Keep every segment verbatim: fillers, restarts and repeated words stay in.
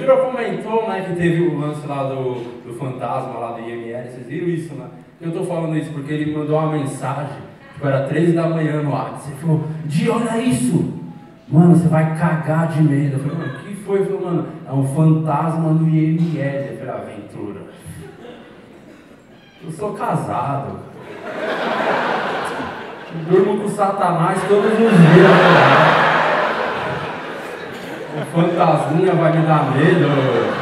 Ventura comentou, né, que teve o lance lá do, do fantasma lá do I M L, vocês viram isso, né? Eu tô falando isso porque ele me mandou uma mensagem, tipo, era três da manhã no WhatsApp, ele falou, Di, olha isso! Mano, você vai cagar de medo. Eu falei, mano, o que foi? Ele falou, mano, é um fantasma no I M L. Eu falei, ah, Ventura, eu sou casado. Eu durmo com o Satanás todos os dias. Né? O fantasminha vai me dar medo.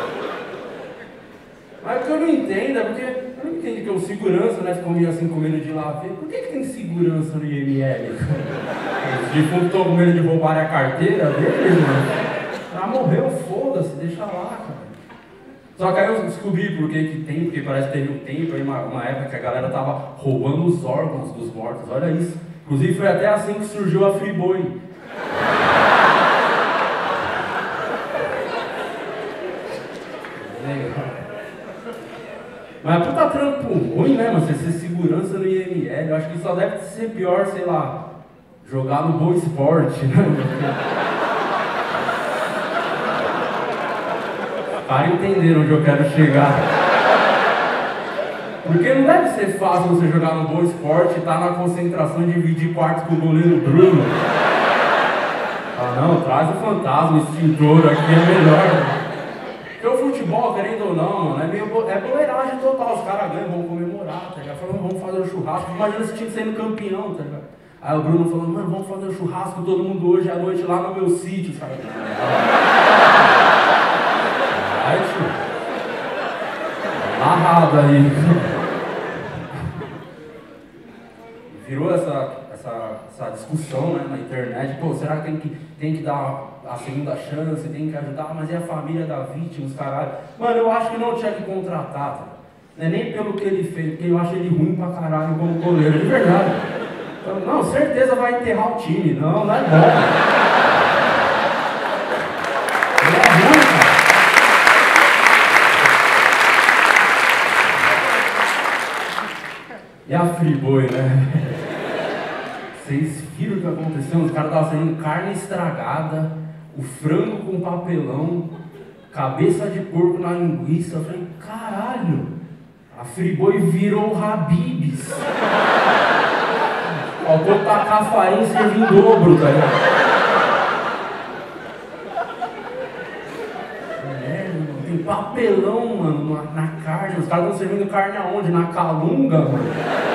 Mas o que eu não entendo é porque eu não entendo que o segurança, né, ficou meio assim com medo de ir lá ver. Por que, que tem segurança no I M L? Os defuntos estão com medo de roubar a carteira dele, mano. Ah, morreu, foda-se, deixa lá, cara. Só que aí eu descobri por que que tem, porque parece que teve um tempo aí, uma, uma época que a galera tava roubando os órgãos dos mortos, olha isso. Inclusive foi até assim que surgiu a Friboi. Mas puta trampo ruim, né, mano? Você ser segurança no I M L, eu acho que só deve ser pior, sei lá, jogar no Boa Esporte, né? Para entender onde eu quero chegar. Porque não deve ser fácil você jogar no Boa Esporte e estar na concentração de dividir quartos com o goleiro Bruno. Ah não, traz o fantasma, o extintor aqui é melhor. Porque o futebol, querendo ou não, mano, é meio é boleiragem total. Os caras ganham, vão comemorar, tá ligado? Falando, vamos fazer um churrasco. Imagina esse time sendo campeão, tá ligado? Aí o Bruno falando, mano, vamos fazer um churrasco todo mundo hoje à noite lá no meu sítio, sabe? Ai, tio. Amarrado aí. Virou essa, essa, essa discussão, né, na internet. Pô, será que tem que, tem que dar a segunda chance, tem que ajudar? Mas e a família da vítima, os caralho? Mano, eu acho que não tinha que contratar, tá? Não é nem pelo que ele fez, porque eu acho ele ruim pra caralho como goleiro, de verdade. Então, não, certeza vai enterrar o time. Não, não é bom. Ele é ruim, cara. E a Friboi, né? Vocês viram o que aconteceu? Os caras estavam saindo carne estragada, o frango com papelão, cabeça de porco na linguiça. Eu falei, caralho, a Friboi virou o Habib's. Faltou tacar a farinha e servir em dobro, tá ligado? É, mano, tem papelão, mano, na, na carne. Os caras estão servindo carne aonde? Na calunga, mano.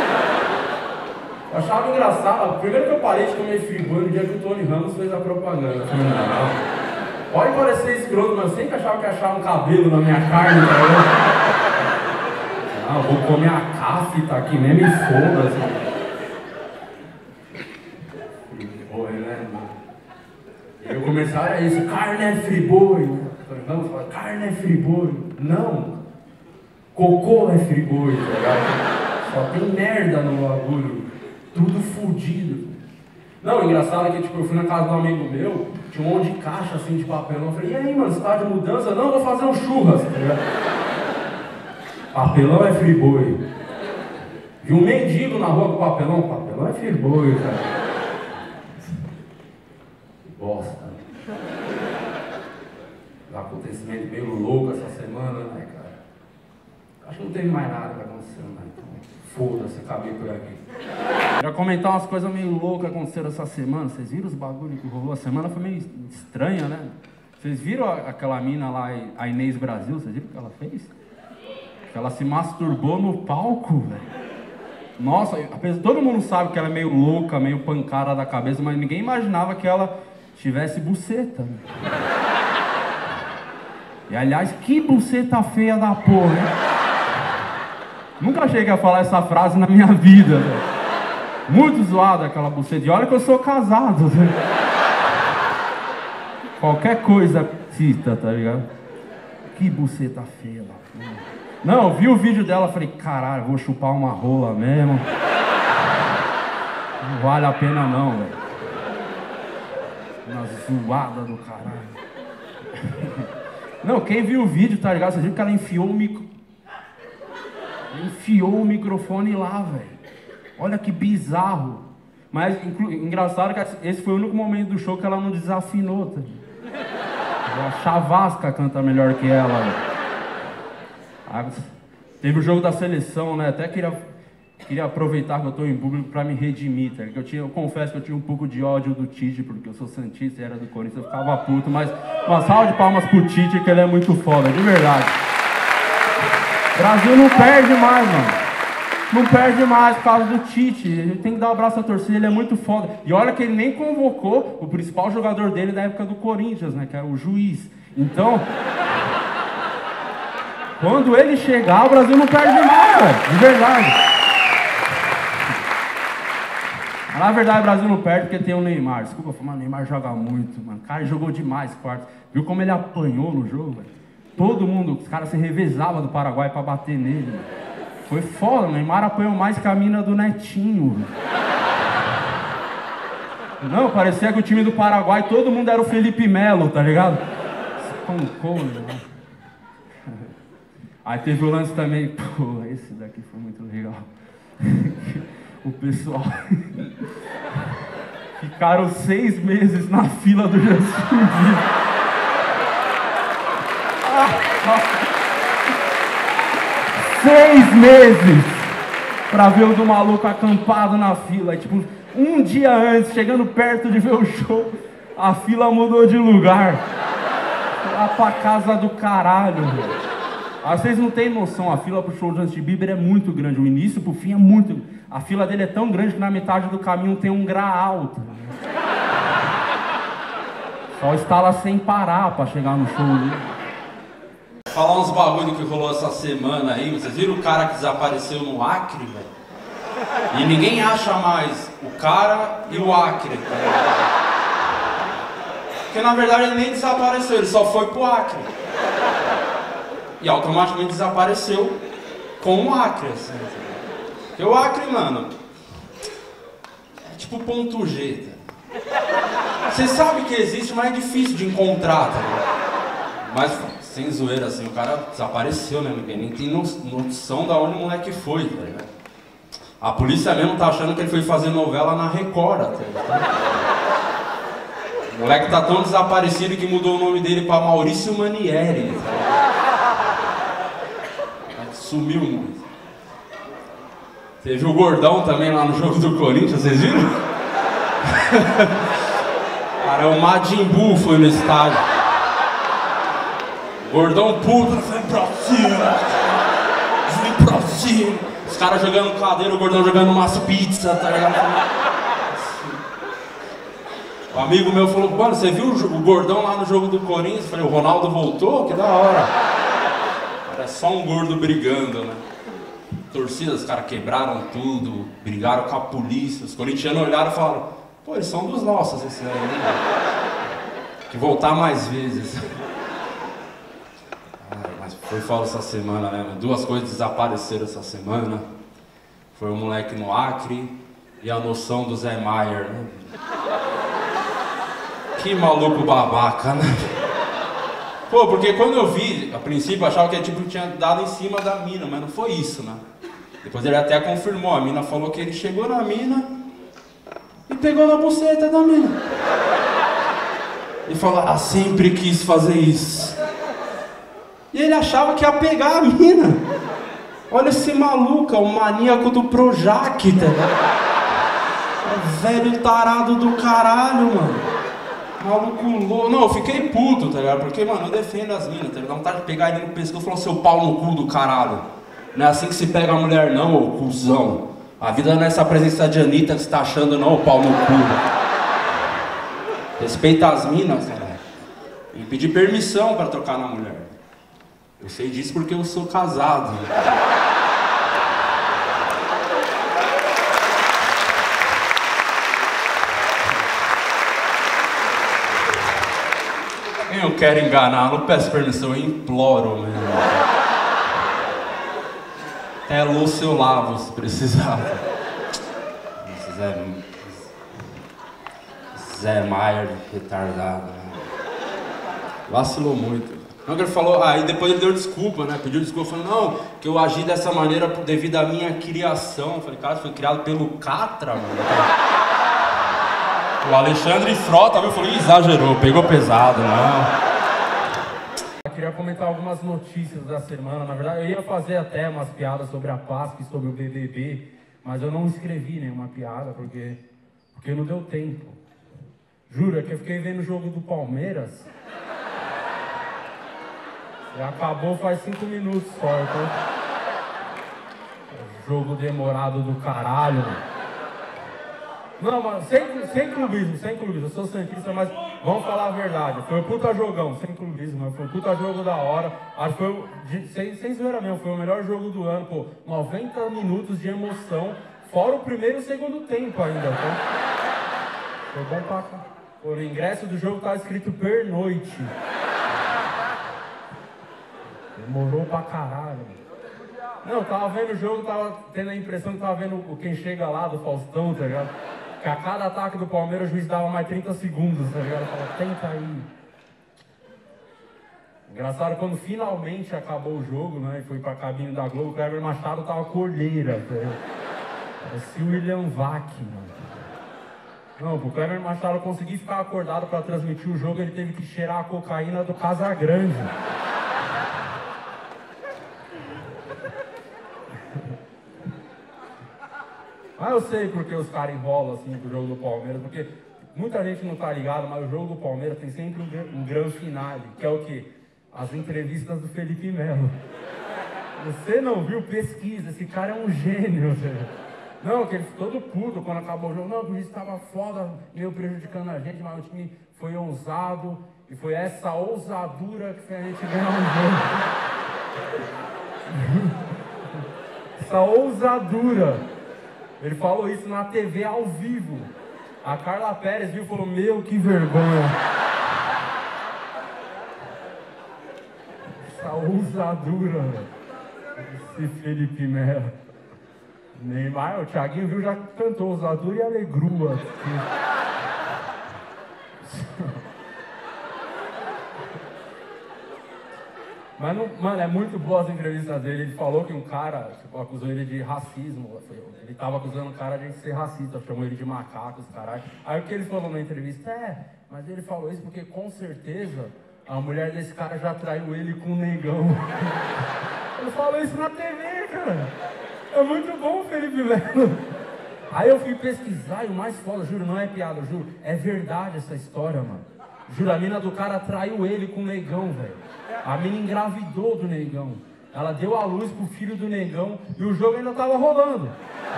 Eu achava engraçado. Primeiro que eu parei de comer Friboi no dia que o Tony Ramos fez a propaganda. Eu falei, não, pode parecer escroto, mas eu sempre achava que achava um cabelo na minha carne, tá ligado? Não, eu vou comer a cafta aqui mesmo e foda-se. E o comercial era isso, carne é Friboi. Vamos falar, carne é Friboi. Não, cocô é Friboi, tá ligado? Só tem merda no bagulho, tudo fudido. Não, o engraçado é que tipo, eu fui na casa de um amigo meu, tinha um monte de caixa assim de papelão. Eu falei, e aí, mano, você tá de mudança? Não, vou fazer um churras, tá ligado? Papelão é Friboi. Vi um mendigo na rua com papelão, papelão é Friboi, cara. Bosta. Um acontecimento meio louco essa semana, né, cara? Acho que não teve mais nada que aconteceu, né? Então, foda-se, acabei por aqui. Queria comentar umas coisas meio loucas que aconteceram essa semana. Vocês viram os bagulhos que rolou? A semana foi meio estranha, né? Vocês viram aquela mina lá, a Inês Brasil? Vocês viram o que ela fez? Que ela se masturbou no palco, velho. Nossa, todo mundo sabe que ela é meio louca, meio pancada da cabeça, mas ninguém imaginava que ela tivesse buceta. Né? E aliás, que buceta feia da porra, né? Nunca cheguei a falar essa frase na minha vida, velho. Muito zoada aquela buceta. E olha que eu sou casado, velho. Qualquer coisa cita, tá ligado? Que buceta feia da porra. Não, eu vi o vídeo dela, falei, caralho, vou chupar uma rola mesmo. Não vale a pena não, velho. Uma zoada do caralho. Não, quem viu o vídeo, tá ligado? Você viu que ela enfiou o micro... Enfiou o microfone lá, velho. Olha que bizarro. Mas, inclu... engraçado que esse foi o único momento do show que ela não desafinou, tá ligado? A Chavasca canta melhor que ela. Ah, teve o jogo da seleção, né? Até queria, queria aproveitar que eu estou em público para me redimir, tá? Que eu, tinha, eu confesso que eu tinha um pouco de ódio do Tite, porque eu sou santista e era do Corinthians, eu ficava puto, mas uma salva de palmas pro Tite, que ele é muito foda, de verdade. O Brasil não perde mais, mano. Não perde mais por causa do Tite. Ele tem que dar um abraço à torcida, ele é muito foda. E olha que ele nem convocou o principal jogador dele da época do Corinthians, né? Que era o Juiz. Então, quando ele chegar, o Brasil não perde mais, velho. De verdade. Mas, na verdade, o Brasil não perde porque tem o Neymar. Desculpa, mas o Neymar joga muito, mano. O cara jogou demais quarto. Viu como ele apanhou no jogo, velho? Todo mundo, os caras se revezavam do Paraguai pra bater nele, velho. Foi foda, o Neymar apanhou mais que a mina do Netinho. Não, parecia que o time do Paraguai, todo mundo era o Felipe Melo, tá ligado? Espancou, né? Aí teve o lance também, pô, esse daqui foi muito legal. O pessoal ficaram seis meses na fila do Justin Bieber. Seis meses pra ver o do maluco acampado na fila. Tipo, um dia antes, chegando perto de ver o show, a fila mudou de lugar. Lá pra casa do caralho, velho. Ah, vocês não têm noção, a fila pro show do Justin Bieber é muito grande. O início pro fim é muito. A fila dele é tão grande que na metade do caminho tem um graal. Só está lá sem parar pra chegar no show dele. Falar uns bagulho que rolou essa semana aí, vocês viram o cara que desapareceu no Acre, velho? E ninguém acha mais o cara e o Acre, tá? Porque na verdade ele nem desapareceu, ele só foi pro Acre. E automaticamente desapareceu com o Acre, assim. Porque o Acre, mano, é tipo ponto G, tá? Você sabe que existe, mas é difícil de encontrar, tá ligado? Mas sem zoeira, assim, o cara desapareceu, né? Ninguém nem tem noção da onde o moleque foi, tá ligado? A polícia mesmo tá achando que ele foi fazer novela na Record, tá ligado? O moleque tá tão desaparecido que mudou o nome dele pra Maurício Manieri, tá ligado? Sumiu muito. Teve o Gordão também lá no jogo do Corinthians, vocês viram? Cara, o Majin Buu foi no estádio. Gordão puto, vem pra cima, vem pra cima. Os caras jogando cadeira, o Gordão jogando umas pizzas, tá ligado? O amigo meu falou, mano, você viu o Gordão lá no jogo do Corinthians? Eu falei, o Ronaldo voltou? Que da hora. Era só um gordo brigando, né? Torcida, os caras quebraram tudo, brigaram com a polícia. Os corintianos olharam e falaram, pô, eles são dos nossos, esse aí, né? Que voltar mais vezes. Mas foi foda essa semana, né? Duas coisas desapareceram essa semana. Foi o moleque no Acre e a noção do Zé Maier, né? Que maluco babaca, né? Pô, porque quando eu vi, a princípio eu achava que ele tipo, tinha dado em cima da mina, mas não foi isso, né? Depois ele até confirmou, a mina falou que ele chegou na mina e pegou na buceta da mina. E falou, ah, sempre quis fazer isso. E ele achava que ia pegar a mina. Olha esse maluco, o maníaco do Projac, tá ligado? O velho tarado do caralho, mano. Maluco louco. Não, eu fiquei puto, tá ligado? Porque, mano, eu defendo as minas, tá ligado? Dá vontade de pegar ele no pescoço e falar, seu pau no cu do caralho. Não é assim que se pega a mulher, não, ô cuzão. A vida não é essa presença de Anitta que você tá achando, não, ô pau no cu. Respeita as minas, cara. E pedir permissão pra trocar na mulher. Eu sei disso porque eu sou casado. Eu quero enganar, não peço permissão, eu imploro mesmo. Até louça eu lavo se precisar. Zé, Zé Maier, retardado. Vacilou muito. Não, ele falou, aí depois ele deu desculpa, né? Pediu desculpa, falou, não, que eu agi dessa maneira devido à minha criação. Eu falei, cara, você foi criado pelo Catra, mano. O Alexandre Frota, viu? Eu falei, exagerou, pegou pesado, não. queria comentar algumas notícias da semana. Na verdade, eu ia fazer até umas piadas sobre a Páscoa e sobre o B B B, mas eu não escrevi nenhuma piada, porque, porque não deu tempo. Juro, é que eu fiquei vendo o jogo do Palmeiras. E acabou faz cinco minutos só, então... Jogo demorado do caralho, mano. Não, mas sem, sem clubismo, sem clubismo. Eu sou santista, mas vamos falar a verdade. Foi um puta jogão, sem clubismo, mas foi um puta jogo da hora. Acho que foi, o, de, sem, sem zoeira mesmo, foi o melhor jogo do ano, pô. noventa minutos de emoção, fora o primeiro e o segundo tempo ainda, tá? Foi bom pra cá. O ingresso do jogo tava escrito pernoite. Demorou pra caralho. Não, tava vendo o jogo, tava tendo a impressão que tava vendo o Quem Chega Lá do Faustão, tá ligado? Que a cada ataque do Palmeiras o juiz dava mais trinta segundos, tá ligado? Falava, tenta aí. Engraçado, quando finalmente acabou o jogo, né, e foi pra cabine da Globo, o Kleber Machado tava com olheira, tá ligado? Parecia o William Vac, mano. Não, pro Kleber Machado conseguir ficar acordado pra transmitir o jogo, ele teve que cheirar a cocaína do Casagrande. Mas eu sei porque os caras enrolam assim pro jogo do Palmeiras, porque muita gente não tá ligado, mas o jogo do Palmeiras tem sempre um, um grande finale, que é o quê? As entrevistas do Felipe Melo. Você não viu? Pesquisa, esse cara é um gênio. Não, que ele ficou todo puto quando acabou o jogo. Não, o juiz estava foda, meio prejudicando a gente, mas o time foi ousado, e foi essa ousadura que fez a gente ganhar um jogo. Essa ousadura. Ele falou isso na T V ao vivo. A Carla Pérez viu e falou, meu, que vergonha. Essa ousadura, velho. Esse Felipe Melo. Neymar, o Thiaguinho viu, já cantou ousadura e alegrua. Mas, não, mano, é muito boa as entrevistas dele. Ele falou que um cara, tipo, acusou ele de racismo. Ele tava acusando o cara de ser racista, chamou ele de macacos, caralho. Aí o que ele falou na entrevista? É, mas ele falou isso porque com certeza a mulher desse cara já traiu ele com um negão. Ele falou isso na T V, cara. É muito bom, Felipe Melo. Aí eu fui pesquisar e o mais foda, juro, não é piada, juro, é verdade essa história, mano. Juro, a mina do cara traiu ele com o negão, velho. A mina engravidou do negão. Ela deu a luz pro filho do negão e o jogo ainda tava rolando.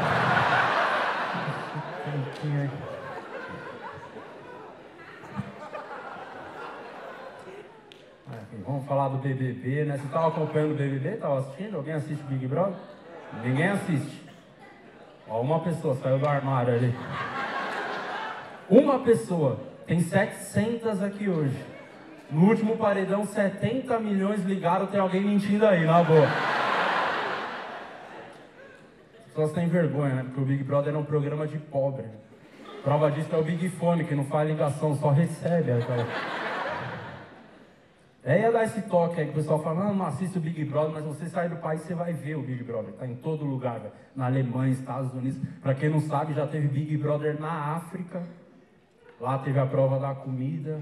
Vamos falar do B B B, né? Você tava acompanhando o B B B? Tava assistindo? Alguém assiste Big Brother? Ninguém assiste. Ó, uma pessoa saiu do armário ali. Uma pessoa. Tem setecentas aqui hoje. No último paredão, setenta milhões ligaram, tem alguém mentindo aí, na boa. As pessoas têm vergonha, né? Porque o Big Brother é um programa de pobre. Prova disso é o Big Fone, que não faz ligação, só recebe. Aquela... É, ia dar esse toque aí, que o pessoal fala, não, não assiste o Big Brother, mas você sair do país, você vai ver o Big Brother. Tá em todo lugar, velho. Na Alemanha, Estados Unidos. Pra quem não sabe, já teve Big Brother na África. Lá teve a prova da comida.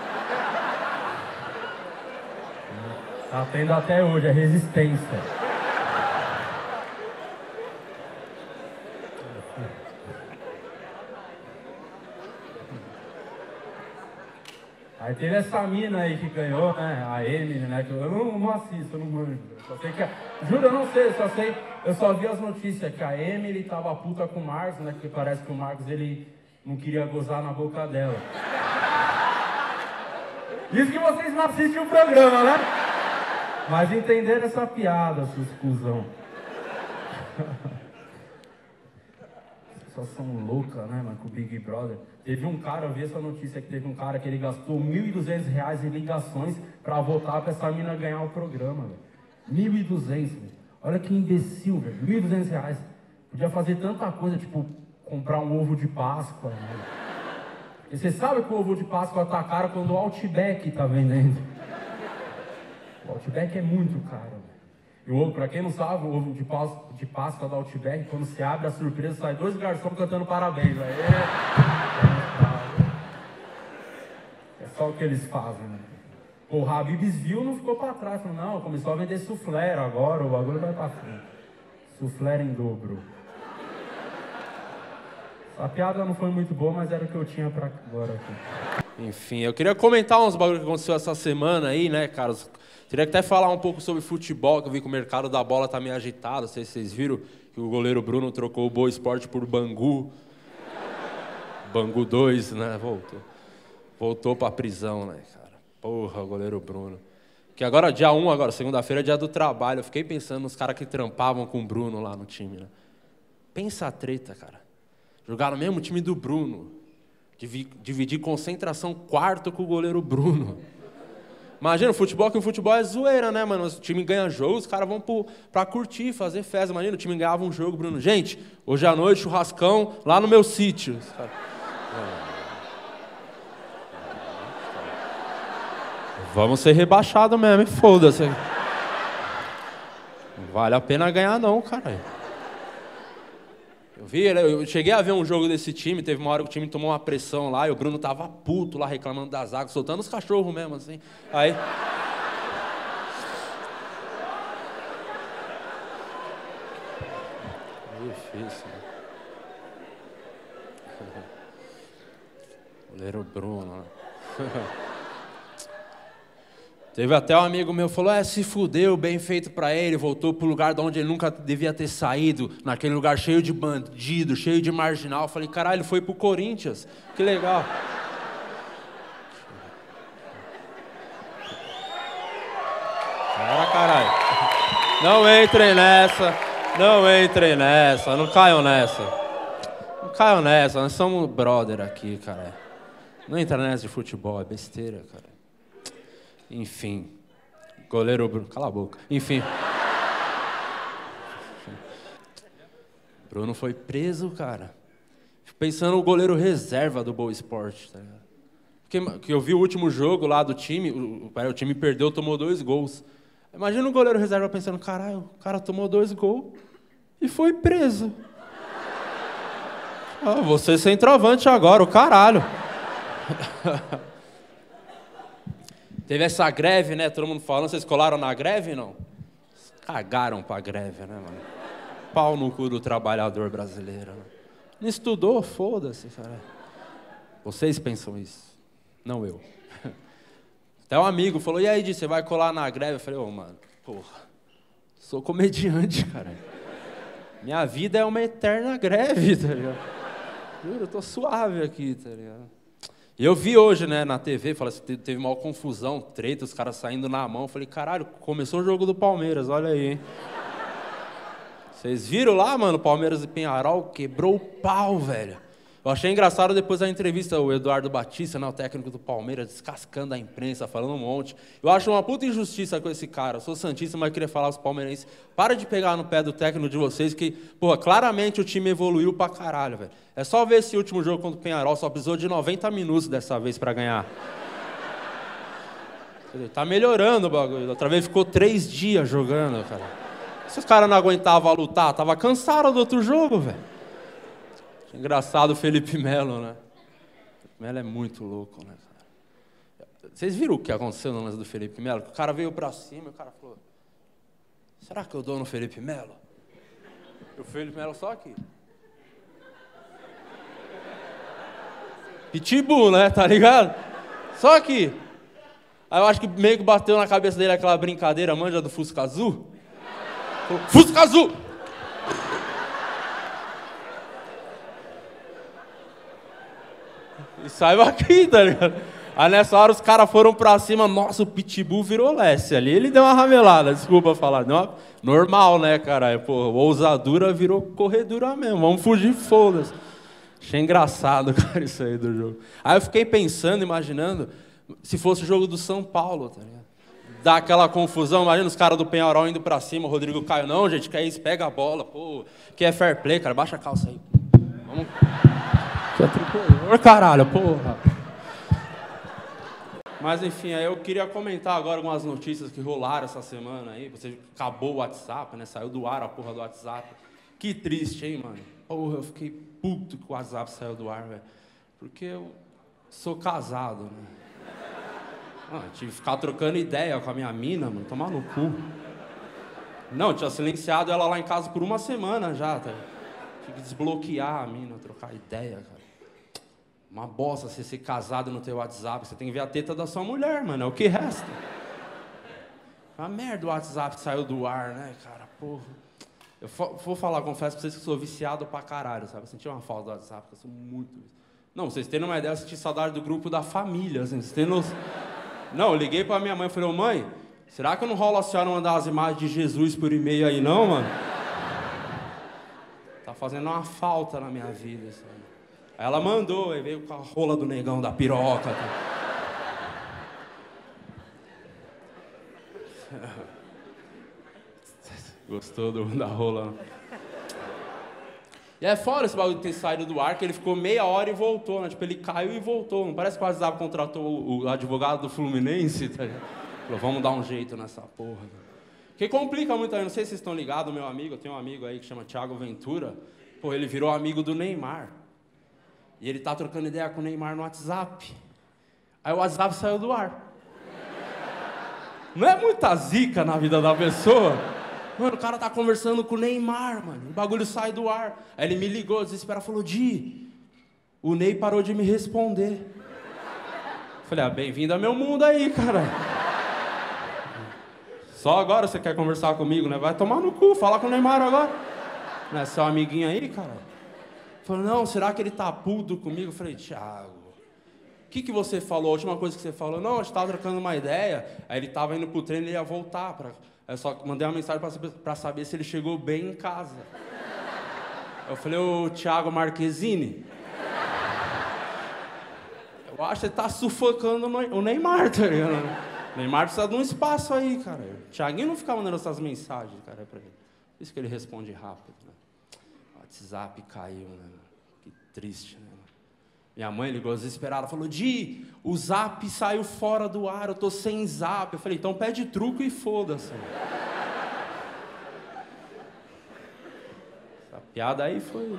Tá tendo até hoje, é resistência. Aí teve essa mina aí que ganhou, né? A Emily, né? Que eu não, não assisto, eu não manjo. Só sei que a... Juro, eu não sei, eu só sei. Eu só vi as notícias que a Emily tava puta com o Marcos, né? Porque parece que o Marcos ele não queria gozar na boca dela. Isso que vocês não assistem o programa, né? Mas entenderam essa piada, seus cuzão. Vocês são loucas, né, mano, com o Big Brother. Teve um cara, eu vi essa notícia que teve um cara que ele gastou mil e duzentos reais em ligações pra votar pra essa mina ganhar o programa, velho. mil e duzentos, velho. Olha que imbecil, velho. mil e duzentos reais. Podia fazer tanta coisa, tipo, comprar um ovo de Páscoa, velho. E você sabe que o ovo de Páscoa tá caro quando o Outback tá vendendo. O Outback é muito caro. E o ovo, pra quem não sabe, o ovo de Páscoa, de Páscoa do Outback, quando se abre a surpresa, sai dois garçons cantando parabéns. Véio. É só o que eles fazem, né? Pô, o Habibs viu, não ficou pra trás. Falou, não, começou a vender suflé agora, o bagulho vai pra frente. Suflé em dobro. A piada não foi muito boa, mas era o que eu tinha pra agora aqui. Enfim, eu queria comentar uns bagulhos que aconteceu essa semana aí, né, cara? Queria até falar um pouco sobre futebol, que eu vi que o mercado da bola tá meio agitado. Não sei se vocês viram que o goleiro Bruno trocou o Boa Esporte por Bangu. Bangu dois, né? Voltou. Voltou pra prisão, né, cara? Porra, o goleiro Bruno. Que agora, dia um, agora, segunda-feira, é dia do trabalho. Eu fiquei pensando nos caras que trampavam com o Bruno lá no time, né? Pensa a treta, cara. Jogar no mesmo time do Bruno. Dividir concentração quarto com o goleiro Bruno. Imagina, o futebol, que o futebol é zoeira, né, mano? O time ganha jogo, os caras vão pro, pra curtir, fazer festa. Imagina, o time ganhava um jogo, Bruno. Gente, hoje à noite, churrascão lá no meu sítio. Vamos ser rebaixados mesmo, foda-se. Não vale a pena ganhar não, caralho. Eu vi, eu cheguei a ver um jogo desse time, teve uma hora que o time tomou uma pressão lá, e o Bruno tava puto lá, reclamando das águas, soltando os cachorros mesmo, assim. Aí... Difícil, né? Goleiro Bruno, né? Teve até um amigo meu que falou, é, se fudeu, bem feito pra ele, voltou pro lugar de onde ele nunca devia ter saído, naquele lugar cheio de bandido, cheio de marginal. Eu falei, caralho, ele foi pro Corinthians, que legal. Cara, caralho. Não entrem nessa, não entrem nessa, não caiam nessa. Não caiam nessa, nós somos brother aqui, cara. Não entra nessa de futebol, é besteira, cara. Enfim, goleiro Bruno, cala a boca. Enfim. Bruno foi preso, cara. Fico pensando no goleiro reserva do Boa Esporte, tá ligado? Porque, porque eu vi o último jogo lá do time, o, o time perdeu, tomou dois gols. Imagina o goleiro reserva pensando, caralho, o cara tomou dois gols e foi preso. Ah, você centroavante agora, o caralho. Teve essa greve, né? Todo mundo falando. Vocês colaram na greve, não? Cagaram pra greve, né, mano? Pau no cu do trabalhador brasileiro. Né? Não estudou? Foda-se, cara. Vocês pensam isso, não eu. Até um amigo falou, e aí, Di, você vai colar na greve? Eu falei, ô, oh, mano, porra, sou comediante, cara. Minha vida é uma eterna greve, tá ligado? Juro, eu tô suave aqui, tá ligado? E eu vi hoje, né, na T V, falei, teve uma confusão, treta, os caras saindo na mão. Eu falei, caralho, começou o jogo do Palmeiras, olha aí, hein? Vocês viram lá, mano, Palmeiras e Penharol quebrou o pau, velho. Eu achei engraçado depois da entrevista o Eduardo Batista, né, o técnico do Palmeiras, descascando a imprensa, falando um monte. Eu acho uma puta injustiça com esse cara. Eu sou santista, mas queria falar aos palmeirenses, para de pegar no pé do técnico de vocês, que, porra, claramente o time evoluiu pra caralho, velho. É só ver esse último jogo contra o Penharol, só precisou de noventa minutos dessa vez pra ganhar. Tá melhorando o bagulho. Outra vez ficou três dias jogando, cara. Se os caras não aguentavam lutar, tava cansado do outro jogo, velho. Engraçado o Felipe Melo, né? O Felipe Melo é muito louco, né, cara? Vocês viram o que aconteceu no lance do Felipe Melo? O cara veio pra cima e o cara falou, será que eu dou no Felipe Melo? E o Felipe Melo só aqui. Pitbull, né? Tá ligado? Só aqui. Aí eu acho que meio que bateu na cabeça dele aquela brincadeira, manja do Fusca Azul. Fusca Azul! E saiu aqui, tá ligado? Aí nessa hora os caras foram pra cima, nossa, o Pitbull virou Lessie ali. Ele deu uma ramelada, desculpa falar. Deu uma... Normal, né, caralho? Pô, ousadura virou corredura mesmo. Vamos fugir, foda-se. Achei engraçado, cara, isso aí do jogo. Aí eu fiquei pensando, imaginando, se fosse o jogo do São Paulo, tá ligado? Dá aquela confusão, imagina os caras do Penharol indo pra cima, o Rodrigo Caio, não, gente, que é isso, pega a bola, pô, que é fair play, cara, baixa a calça aí. Vamos... Que é tricolor, caralho, porra. Mas enfim, aí eu queria comentar agora algumas notícias que rolaram essa semana aí. Você acabou o WhatsApp, né? Saiu do ar a porra do WhatsApp. Que triste, hein, mano? Porra, eu fiquei puto que o WhatsApp saiu do ar, velho. Porque eu sou casado, né? Ah, tive que ficar trocando ideia com a minha mina, mano, tomar no cu. Não, tinha silenciado ela lá em casa por uma semana já, tá? Tive que desbloquear a mina, trocar ideia, cara. Uma bosta você ser casado no teu WhatsApp, você tem que ver a teta da sua mulher, mano, é o que resta. Uma merda o WhatsApp que saiu do ar, né, cara, porra. Eu vou falar, confesso pra vocês que eu sou viciado pra caralho, sabe? Eu senti uma falta do WhatsApp, eu sou muito... Não, vocês terem uma ideia, eu senti saudade do grupo da família, assim, vocês têm noção... Não, eu liguei pra minha mãe e falei, ô mãe, será que não rola a senhora mandar as imagens de Jesus por e-mail aí não, mano? Tá fazendo uma falta na minha vida, sabe? Aí ela mandou, aí veio com a rola do negão da piroca. Tá? Gostou do, da rola? E é fora esse bagulho de ter saído do ar, que ele ficou meia hora e voltou, né? Tipo, ele caiu e voltou. Não parece que o WhatsApp contratou o, o advogado do Fluminense, tá ligado? Falou, vamos dar um jeito nessa porra. Que complica muito aí, não sei se vocês estão ligados, meu amigo, eu tenho um amigo aí que chama Thiago Ventura. Pô, ele virou amigo do Neymar. E ele tá trocando ideia com o Neymar no WhatsApp. Aí o WhatsApp saiu do ar. Não é muita zica na vida da pessoa? Mano, o cara tá conversando com o Neymar, mano. O bagulho sai do ar. Aí ele me ligou, desesperado, falou, Di, o Ney parou de me responder. Falei, ah, bem-vindo ao meu mundo aí, cara. Só agora você quer conversar comigo, né? Vai tomar no cu, fala com o Neymar agora. Não é seu amiguinho aí, cara? Falou, não, será que ele tá puto comigo? Eu falei, Thiago, o que que você falou? A última coisa que você falou? Não, a gente tava trocando uma ideia. Aí ele tava indo pro treino e ele ia voltar pra... Eu só mandei uma mensagem pra saber, pra saber se ele chegou bem em casa. Eu falei, ô Thiago Marquezine, eu acho que ele tá sufocando o Neymar, tá ligado? O Neymar precisa de um espaço aí, cara. O Thiaguinho não fica mandando essas mensagens, cara, pra ele. Por isso que ele responde rápido, né? O WhatsApp caiu, né? Que triste, né? Minha mãe ligou desesperada, falou, Di, o Zap saiu fora do ar, eu tô sem Zap. Eu falei, então pede truco e foda-se. Essa piada aí foi...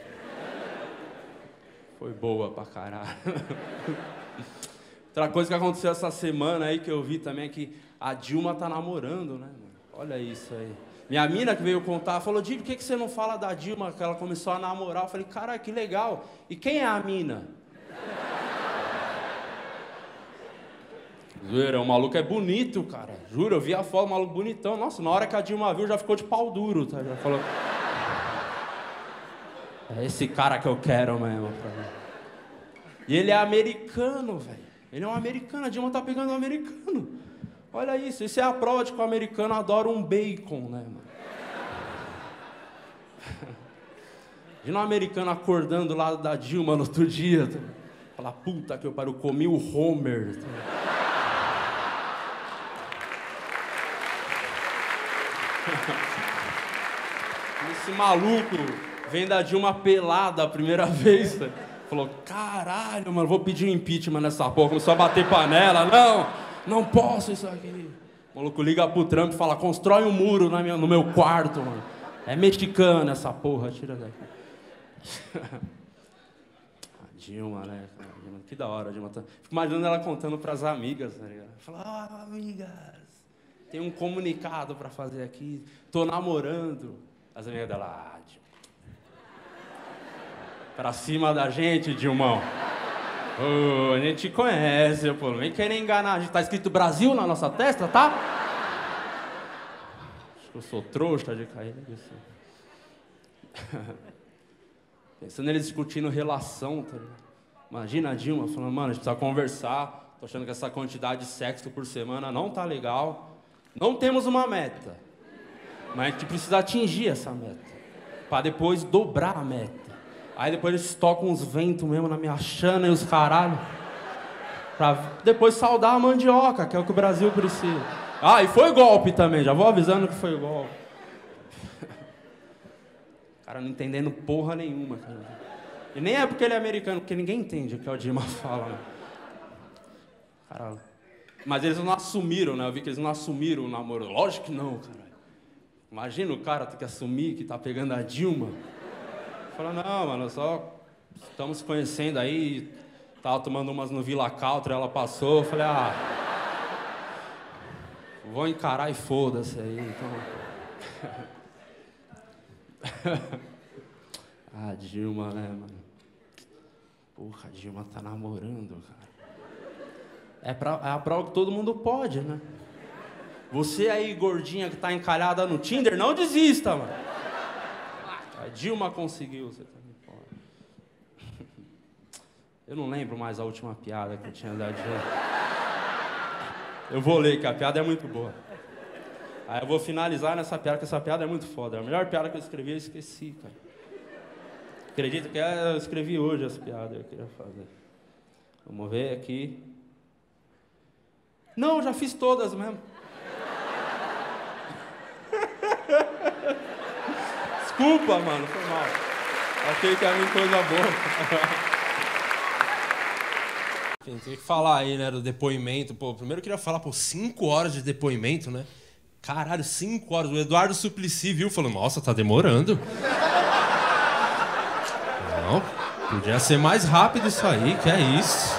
Foi boa pra caralho. Outra coisa que aconteceu essa semana aí, que eu vi também, é que a Dilma tá namorando, né? Olha isso aí. Minha mina que veio contar, falou, Di, por que que você não fala da Dilma, que ela começou a namorar? Eu falei, cara, que legal. E quem é a mina? Zoeira, o maluco é bonito, cara. Juro, eu vi a foto, o maluco bonitão. Nossa, na hora que a Dilma viu, já ficou de pau duro, tá? Já falou... É esse cara que eu quero mesmo. Pra mim. E ele é americano, velho. Ele é um americano, a Dilma tá pegando um americano. Olha isso, isso é a prova de que o americano adora um bacon, né, mano? Imagina um americano acordando do lado da Dilma no outro dia. Tá? Fala, puta que eu pariu, comi o Homer. Tá? Esse maluco vem da Dilma pelada a primeira vez. Tá? Falou, caralho, mano, vou pedir um impeachment nessa porra. Começou a bater panela, não... Não posso isso aqui. O maluco liga pro Trump e fala, constrói um muro na minha, no meu quarto, mano. É mexicana essa porra, tira daqui. A Dilma, né? Que da hora a Dilma tá... Fico imaginando ela contando pras amigas, tá ligado? Fala, ó, oh, amigas, tem um comunicado pra fazer aqui. Tô namorando. As amigas dela, ah, Dilma. Pra cima da gente, Dilmão. Oh, a gente conhece, pô, não vem querer enganar. A gente tá escrito Brasil na nossa testa, tá? Acho que eu sou trouxa de cair nisso. Pensando eles discutindo relação, tá ligado? Imagina a Dilma falando, mano, a gente precisa conversar. Tô achando que essa quantidade de sexo por semana não tá legal. Não temos uma meta. Mas a gente precisa atingir essa meta. Pra depois dobrar a meta. Aí depois eles tocam uns ventos mesmo na minha chana e os caralho. Pra depois saudar a mandioca, que é o que o Brasil precisa. Ah, e foi golpe também, já vou avisando que foi golpe. O cara não entendendo porra nenhuma, cara. E nem é porque ele é americano, porque ninguém entende o que o Dilma fala. Né? Caralho. Mas eles não assumiram, né? Eu vi que eles não assumiram o namoro. Lógico que não, cara. Imagina o cara ter que assumir que tá pegando a Dilma. Falou, não, mano, só estamos se conhecendo aí, tava tomando umas no Vila Country, ela passou, eu falei, ah, Vou encarar e foda-se aí, então... Ah, Dilma, né, mano? Porra, a Dilma tá namorando, cara. É, pra, é a prova que todo mundo pode, né? Você aí, gordinha, que tá encalhada no Tinder, não desista, mano. A Dilma conseguiu, você também pode. Eu não lembro mais a última piada que eu tinha dado. Eu vou ler, que a piada é muito boa. Aí eu vou finalizar nessa piada, que essa piada é muito foda. A melhor piada que eu escrevi, eu esqueci, cara. Acredito que eu escrevi hoje essa piada, eu queria fazer. Vamos ver aqui. Não, já fiz todas mesmo. Desculpa, mano, foi mal. Achei que era uma coisa boa. Enfim, tem que falar aí, né, do depoimento. Pô, primeiro eu queria falar, pô, cinco horas de depoimento, né? Caralho, cinco horas. O Eduardo Suplicy viu, falou, nossa, tá demorando. Não, podia ser mais rápido isso aí, que é isso.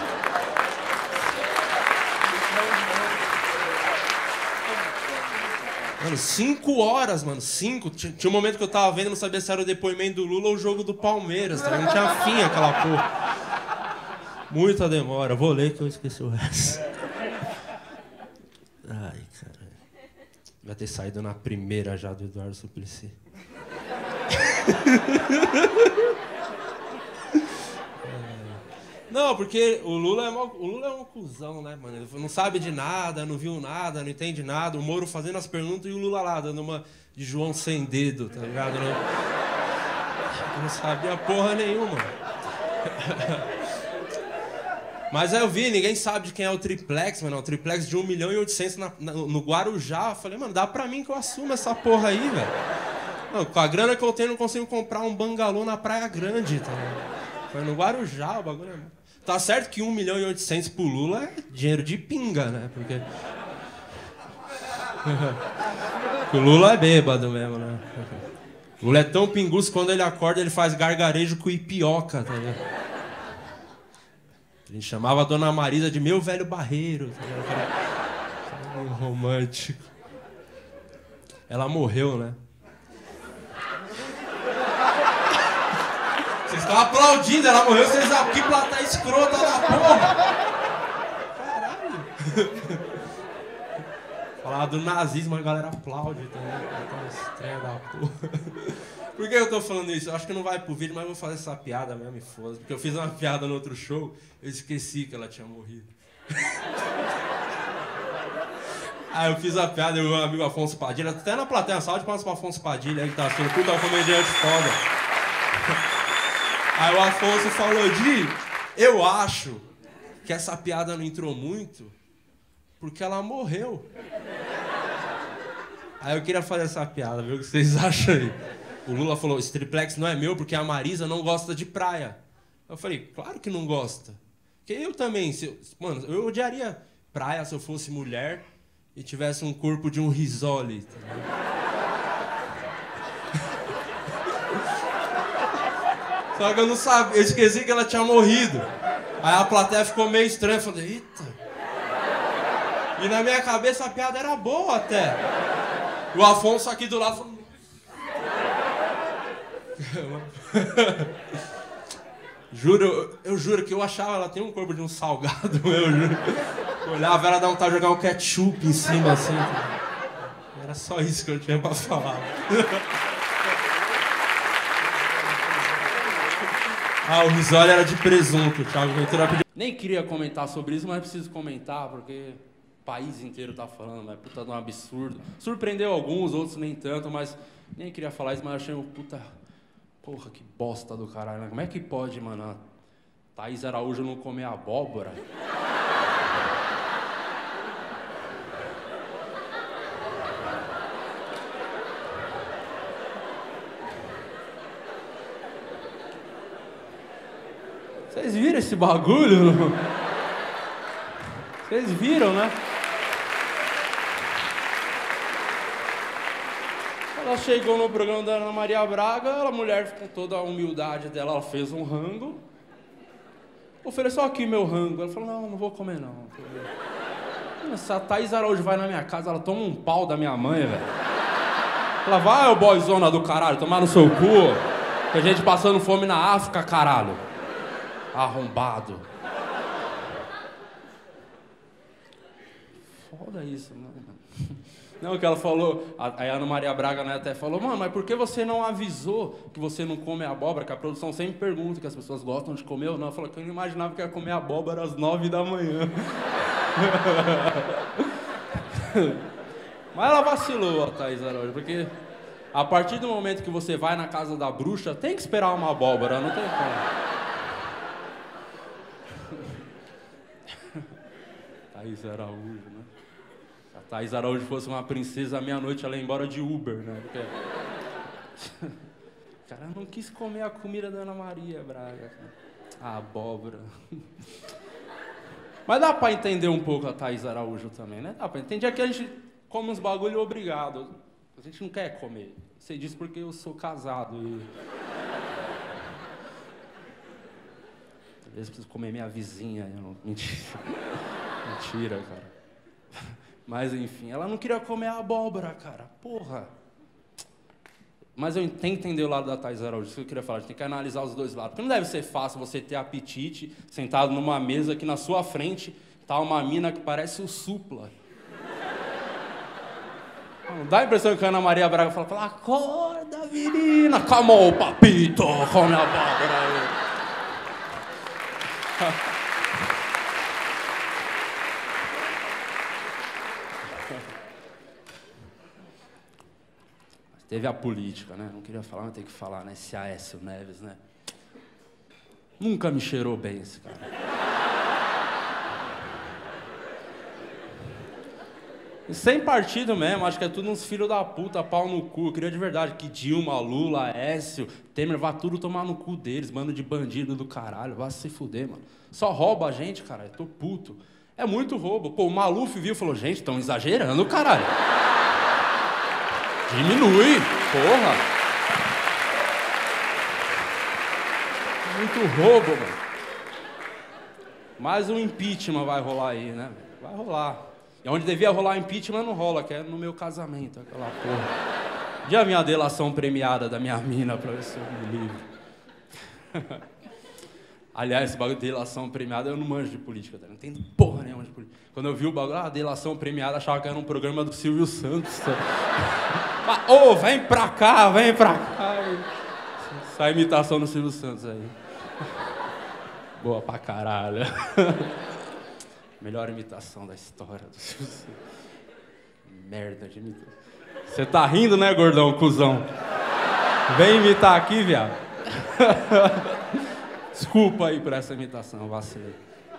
Mano, cinco horas, mano, cinco. Tinha um momento que eu tava vendo, não sabia se era o depoimento do Lula ou o jogo do Palmeiras, tá? Não tinha fim aquela porra. Muita demora, vou ler que eu esqueci o resto. Ai, cara. Vai ter saído na primeira já do Eduardo Suplicy. Não, porque o Lula é, mal, o Lula é um cuzão, né, mano? Ele não sabe de nada, não viu nada, não entende nada. O Moro fazendo as perguntas e o Lula lá, dando uma de João sem dedo, tá ligado? Não, não sabia porra nenhuma. Mas aí eu vi, ninguém sabe de quem é o triplex, mano. O triplex de um milhão e oitocentos na, na, no Guarujá. Eu falei, mano, dá pra mim que eu assumo essa porra aí, velho. Não, com a grana que eu tenho, eu não consigo comprar um bangalô na Praia Grande, tá ligado? Foi no Guarujá, o bagulho é... Tá certo que um milhão e oitocentos pro Lula é dinheiro de pinga, né? Porque... o Lula é bêbado mesmo, né? O Lula é tão pinguço que quando ele acorda ele faz gargarejo com ipioca, tá ligado? A gente chamava a Dona Marisa de meu velho barreiro, tá ligado? Um romântico. Ela morreu, né? Vocês estão aplaudindo, ela morreu, vocês aqui, plateia escrota da porra! Caralho! Falar do nazismo, a galera aplaude também. Tá estranha da porra. Por que eu tô falando isso? Eu acho que não vai pro vídeo, mas eu vou fazer essa piada mesmo e foda-se. Porque eu fiz uma piada no outro show, eu esqueci que ela tinha morrido. Aí eu fiz a piada e o meu amigo Afonso Padilha, até na plateia, salve de palmas pro Afonso Padilha aí que tá assistindo, puta, é um comediante foda. Aí o Afonso falou, Di, eu acho que essa piada não entrou muito porque ela morreu. Aí eu queria fazer essa piada, viu? O que vocês acham aí? O Lula falou, esse triplex não é meu porque a Marisa não gosta de praia. Eu falei, claro que não gosta. Porque eu também, se eu, mano, eu odiaria praia se eu fosse mulher e tivesse um corpo de um risole. Tá ligado? Só que eu não sabia, eu esqueci que ela tinha morrido. Aí a plateia ficou meio estranha, eu falei, eita. E na minha cabeça a piada era boa até. O Afonso aqui do lado falou... Juro, eu, eu juro que eu achava ela tem um corpo de um salgado, eu juro. Eu olhava ela dar um tal jogar um ketchup em cima assim. Era só isso que eu tinha pra falar. Ah, o risole era de presunto, Thiago Ventura pediu. Nem queria comentar sobre isso, mas preciso comentar, porque o país inteiro tá falando, mas puta de um absurdo. Surpreendeu alguns, outros nem tanto, mas nem queria falar isso, mas achei um puta... Porra, que bosta do caralho, né? Como é que pode, mano, a Thaís Araújo não comer abóbora? Vocês viram esse bagulho? Vocês viram, né? Ela chegou no programa da Ana Maria Braga, a mulher, com toda a humildade dela, ela fez um rango. Ofereceu aqui meu rango. Ela falou, não, não vou comer não. Se a Thaís Araújo vai na minha casa, ela toma um pau da minha mãe, velho. Ela vai, ô boyzona do caralho, tomar no seu cu. Tem gente passando fome na África, caralho. Arrombado. Foda isso, mano. Não, que ela falou, a Ana Maria Braga, né, até falou, mano, mas por que você não avisou que você não come abóbora? Que a produção sempre pergunta que as pessoas gostam de comer ou não. Ela falou que eu não imaginava que ia comer abóbora às nove da manhã. Mas ela vacilou, a Thaís Araújo, porque a partir do momento que você vai na casa da bruxa, tem que esperar uma abóbora, não tem como. Thaís Araújo, né? Se a Thaís Araújo fosse uma princesa, à meia-noite ela ia embora de Uber, né? Porque... O cara não quis comer a comida da Ana Maria Braga. A abóbora. Mas dá pra entender um pouco a Thaís Araújo também, né? Dá pra entender que a gente come uns bagulho obrigado. A gente não quer comer. Sei disso porque eu sou casado e... Às vezes eu preciso comer minha vizinha. Eu não... Mentira. Mentira, cara. Mas enfim, ela não queria comer a abóbora, cara. Porra. Mas eu tenho que entender o lado da Thaís Araújo, isso que eu queria falar, a gente tem que analisar os dois lados. Porque não deve ser fácil você ter apetite, sentado numa mesa que na sua frente tá uma mina que parece o Supla. Não dá a impressão que a Ana Maria Braga fala, fala acorda, menina, come on, papito, come a abóbora aí. Teve a política, né? Não queria falar, mas tem que falar, né? Esse Aécio Neves, né? Nunca me cheirou bem esse cara. E sem partido mesmo, acho que é tudo uns filhos da puta, pau no cu. Eu queria de verdade que Dilma, Lula, Aécio, Temer, vá tudo tomar no cu deles, bando de bandido do caralho. Vá se fuder, mano. Só rouba a gente, caralho. Tô puto. É muito roubo. Pô, o Maluf viu e falou, gente, estão exagerando, caralho. Diminui, porra. Muito roubo, mano. Mas o impeachment vai rolar aí, né? Vai rolar. E onde devia rolar impeachment não rola, que é no meu casamento, aquela porra. Já vi a delação premiada da minha mina pra ver se eu me livro. Aliás, esse bagulho de delação premiada, eu não manjo de política, tá? Não entendo porra nenhuma de política. Quando eu vi o bagulho, ah, delação premiada, achava que era um programa do Silvio Santos, tá? Ô, oh, vem pra cá, vem pra cá. Essa imitação do Silvio Santos aí. Boa pra caralho. Melhor imitação da história do Silvio Santos. Merda de imitação. Você tá rindo, né, gordão, cuzão? Vem imitar aqui, viado. Desculpa aí por essa imitação, vacilei.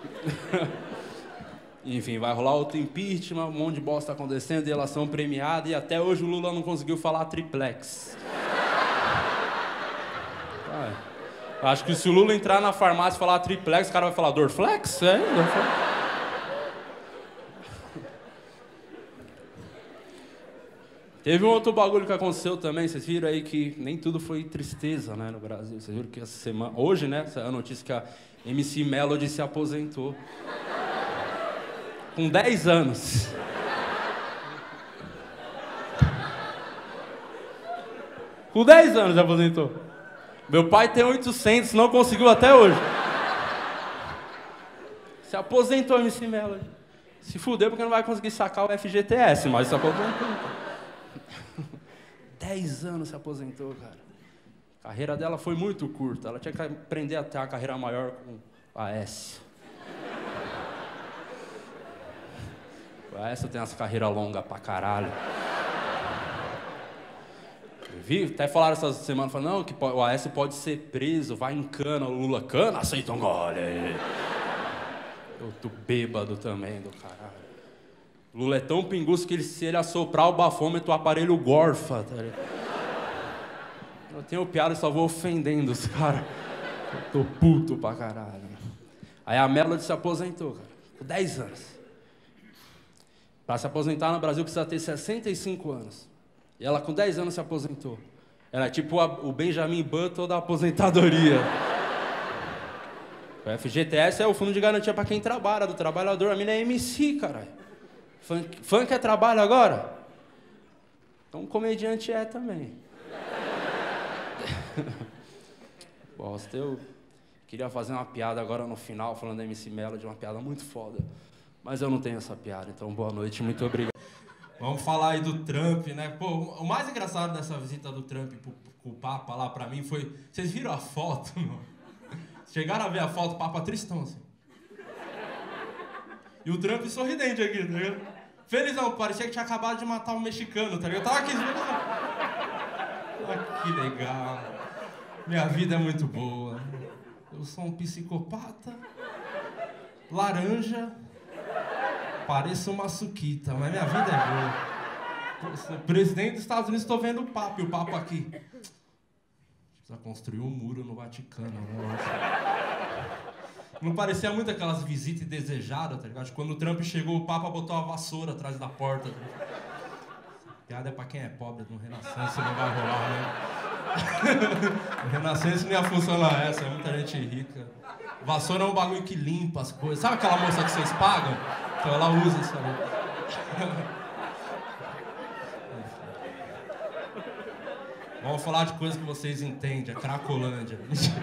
Enfim, vai rolar outro impeachment, um monte de bosta acontecendo, delação premiada, e até hoje o Lula não conseguiu falar triplex. Vai. Acho que se o Lula entrar na farmácia e falar triplex, o cara vai falar Dorflex? É, Dorflex. Teve um outro bagulho que aconteceu também, vocês viram aí que nem tudo foi tristeza, né, no Brasil. Vocês viram que essa semana, hoje, né, essa é a notícia que a M C Melody se aposentou. Com dez anos. Com dez anos se aposentou. Meu pai tem oitocentos, não conseguiu até hoje. Se aposentou a M C Melody. Se fudeu porque não vai conseguir sacar o F G T S, mas se aposentou. dez anos se aposentou, cara. A carreira dela foi muito curta. Ela tinha que aprender a ter uma carreira maior com a Aécio. A Aécio tem umas carreiras longas pra caralho. Eu vi, até falaram essa semana, falaram, não, que o Aécio pode ser preso, vai em cana, o Lula cana, aceita um gole. Eu tô bêbado também do caralho. O Lula é tão pinguço que ele, se ele assoprar o bafômetro, o aparelho gorfa, tá ligado? Eu tenho piada e só vou ofendendo os caras. Eu tô puto pra caralho. Aí a Melody se aposentou, cara, com dez anos. Pra se aposentar no Brasil precisa ter sessenta e cinco anos. E ela com dez anos se aposentou. Ela é tipo a, o Benjamin Button da aposentadoria. O F G T S é o fundo de garantia pra quem trabalha, do trabalhador. A mina é M C, caralho. Funk, funk é trabalho agora? Então, comediante é também. Bosta, eu queria fazer uma piada agora no final, falando da M C Melody, uma piada muito foda. Mas eu não tenho essa piada, então boa noite, muito obrigado. Vamos falar aí do Trump, né? Pô, o mais engraçado dessa visita do Trump pro, pro Papa lá pra mim foi... Vocês viram a foto, não? Chegaram a ver a foto, o Papa tristão, assim. E o Trump sorridente aqui, tá ligado? Felizão, parecia que tinha acabado de matar um mexicano, tá ligado? Eu tava aqui... Ah, que legal. Minha vida é muito boa. Eu sou um psicopata, laranja, pareço uma suquita, mas minha vida é boa. Eu sou presidente dos Estados Unidos, estou vendo o Papa, e o Papa aqui. Precisa construir um muro no Vaticano. Nossa. Não parecia muito aquelas visitas indesejadas, tá ligado? Quando o Trump chegou, o Papa botou a vassoura atrás da porta. Tá ligado? Essa piada é pra quem é pobre, no Renascença não vai rolar, né? No Renascença não ia funcionar essa, é muita gente rica. Vassoura é um bagulho que limpa as coisas. Sabe aquela moça que vocês pagam? Então ela usa isso aí. Vamos falar de coisas que vocês entendem, a Cracolândia.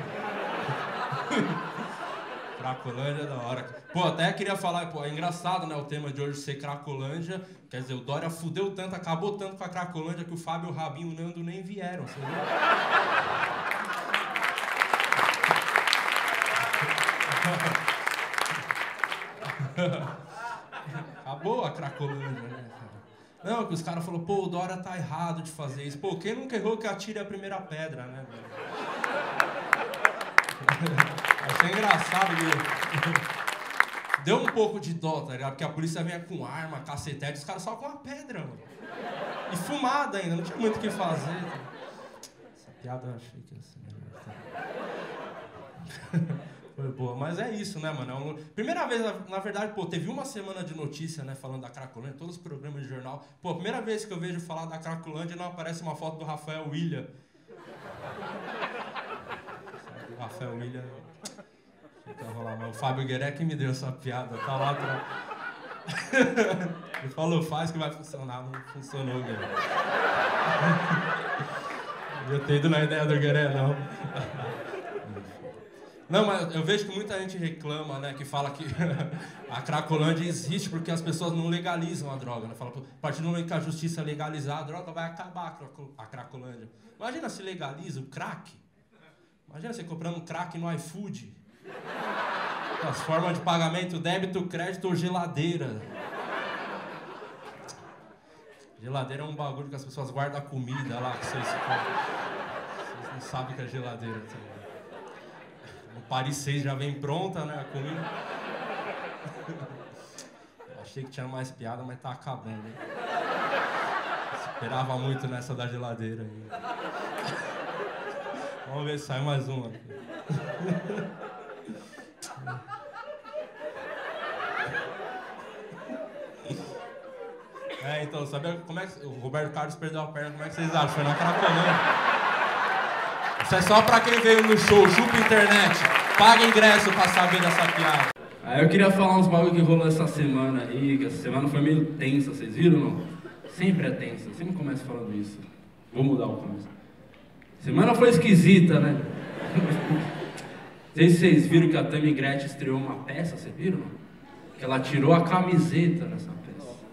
Cracolândia é da hora. Pô, até queria falar, pô, é engraçado, né, o tema de hoje ser Cracolândia. Quer dizer, o Dória fudeu tanto, acabou tanto com a Cracolândia que o Fábio, o Rabinho e o Nando nem vieram, você viu? Acabou a Cracolândia, né, cara? Não, que os caras falaram, pô, o Dória tá errado de fazer isso. Pô, quem nunca errou que atire a primeira pedra, né, velho? Achei engraçado, viu? Deu um pouco de dó, tá ligado? Porque a polícia vinha com arma, cacetete, os caras só com uma pedra, mano. E fumada ainda, não tinha muito o que fazer. Tá? Essa piada eu achei que ia ser melhor. Foi boa, mas é isso, né, mano? É um... Primeira vez, na verdade, pô, teve uma semana de notícia, né, falando da Cracolândia, todos os programas de jornal. Pô, a primeira vez que eu vejo falar da Cracolândia não aparece uma foto do Rafael Willian. O Rafael Willian... Mas o Fábio Gueré que me deu essa piada, tá lá pra... Ele falou, faz que vai funcionar, não funcionou, Gueré. Eu tenho ido na ideia do Gueré, não. Não, mas eu vejo que muita gente reclama, né, que fala que a Cracolândia existe porque as pessoas não legalizam a droga, né? Fala, a partir do momento que a justiça legalizar a droga, vai acabar a Cracolândia. Imagina se legaliza o crack. Imagina você comprando um crack no iFood. As formas de pagamento, débito, crédito ou geladeira. Geladeira é um bagulho que as pessoas guardam a comida lá, que vocês, vocês não sabem que é geladeira. No Paris seis já vem pronta, né, a comida. Achei que tinha mais piada, mas tá acabando. Hein? Esperava muito nessa da geladeira aí. Vamos ver se sai mais uma. É, então, sabe como é que o Roberto Carlos perdeu a perna? Como é que vocês acham? Foi na Cracolândia. Isso é só pra quem veio no show, chupa internet. Paga ingresso pra saber dessa piada. Aí eu queria falar uns bagulho que rolou essa semana aí, que essa semana foi meio tensa, vocês viram não? Sempre é tensa, sempre começo falando isso. Vou mudar o começo. Semana foi esquisita, né? Não sei se vocês viram que a Tammy Gretchen estreou uma peça, vocês viram? Que ela tirou a camiseta nessa peça.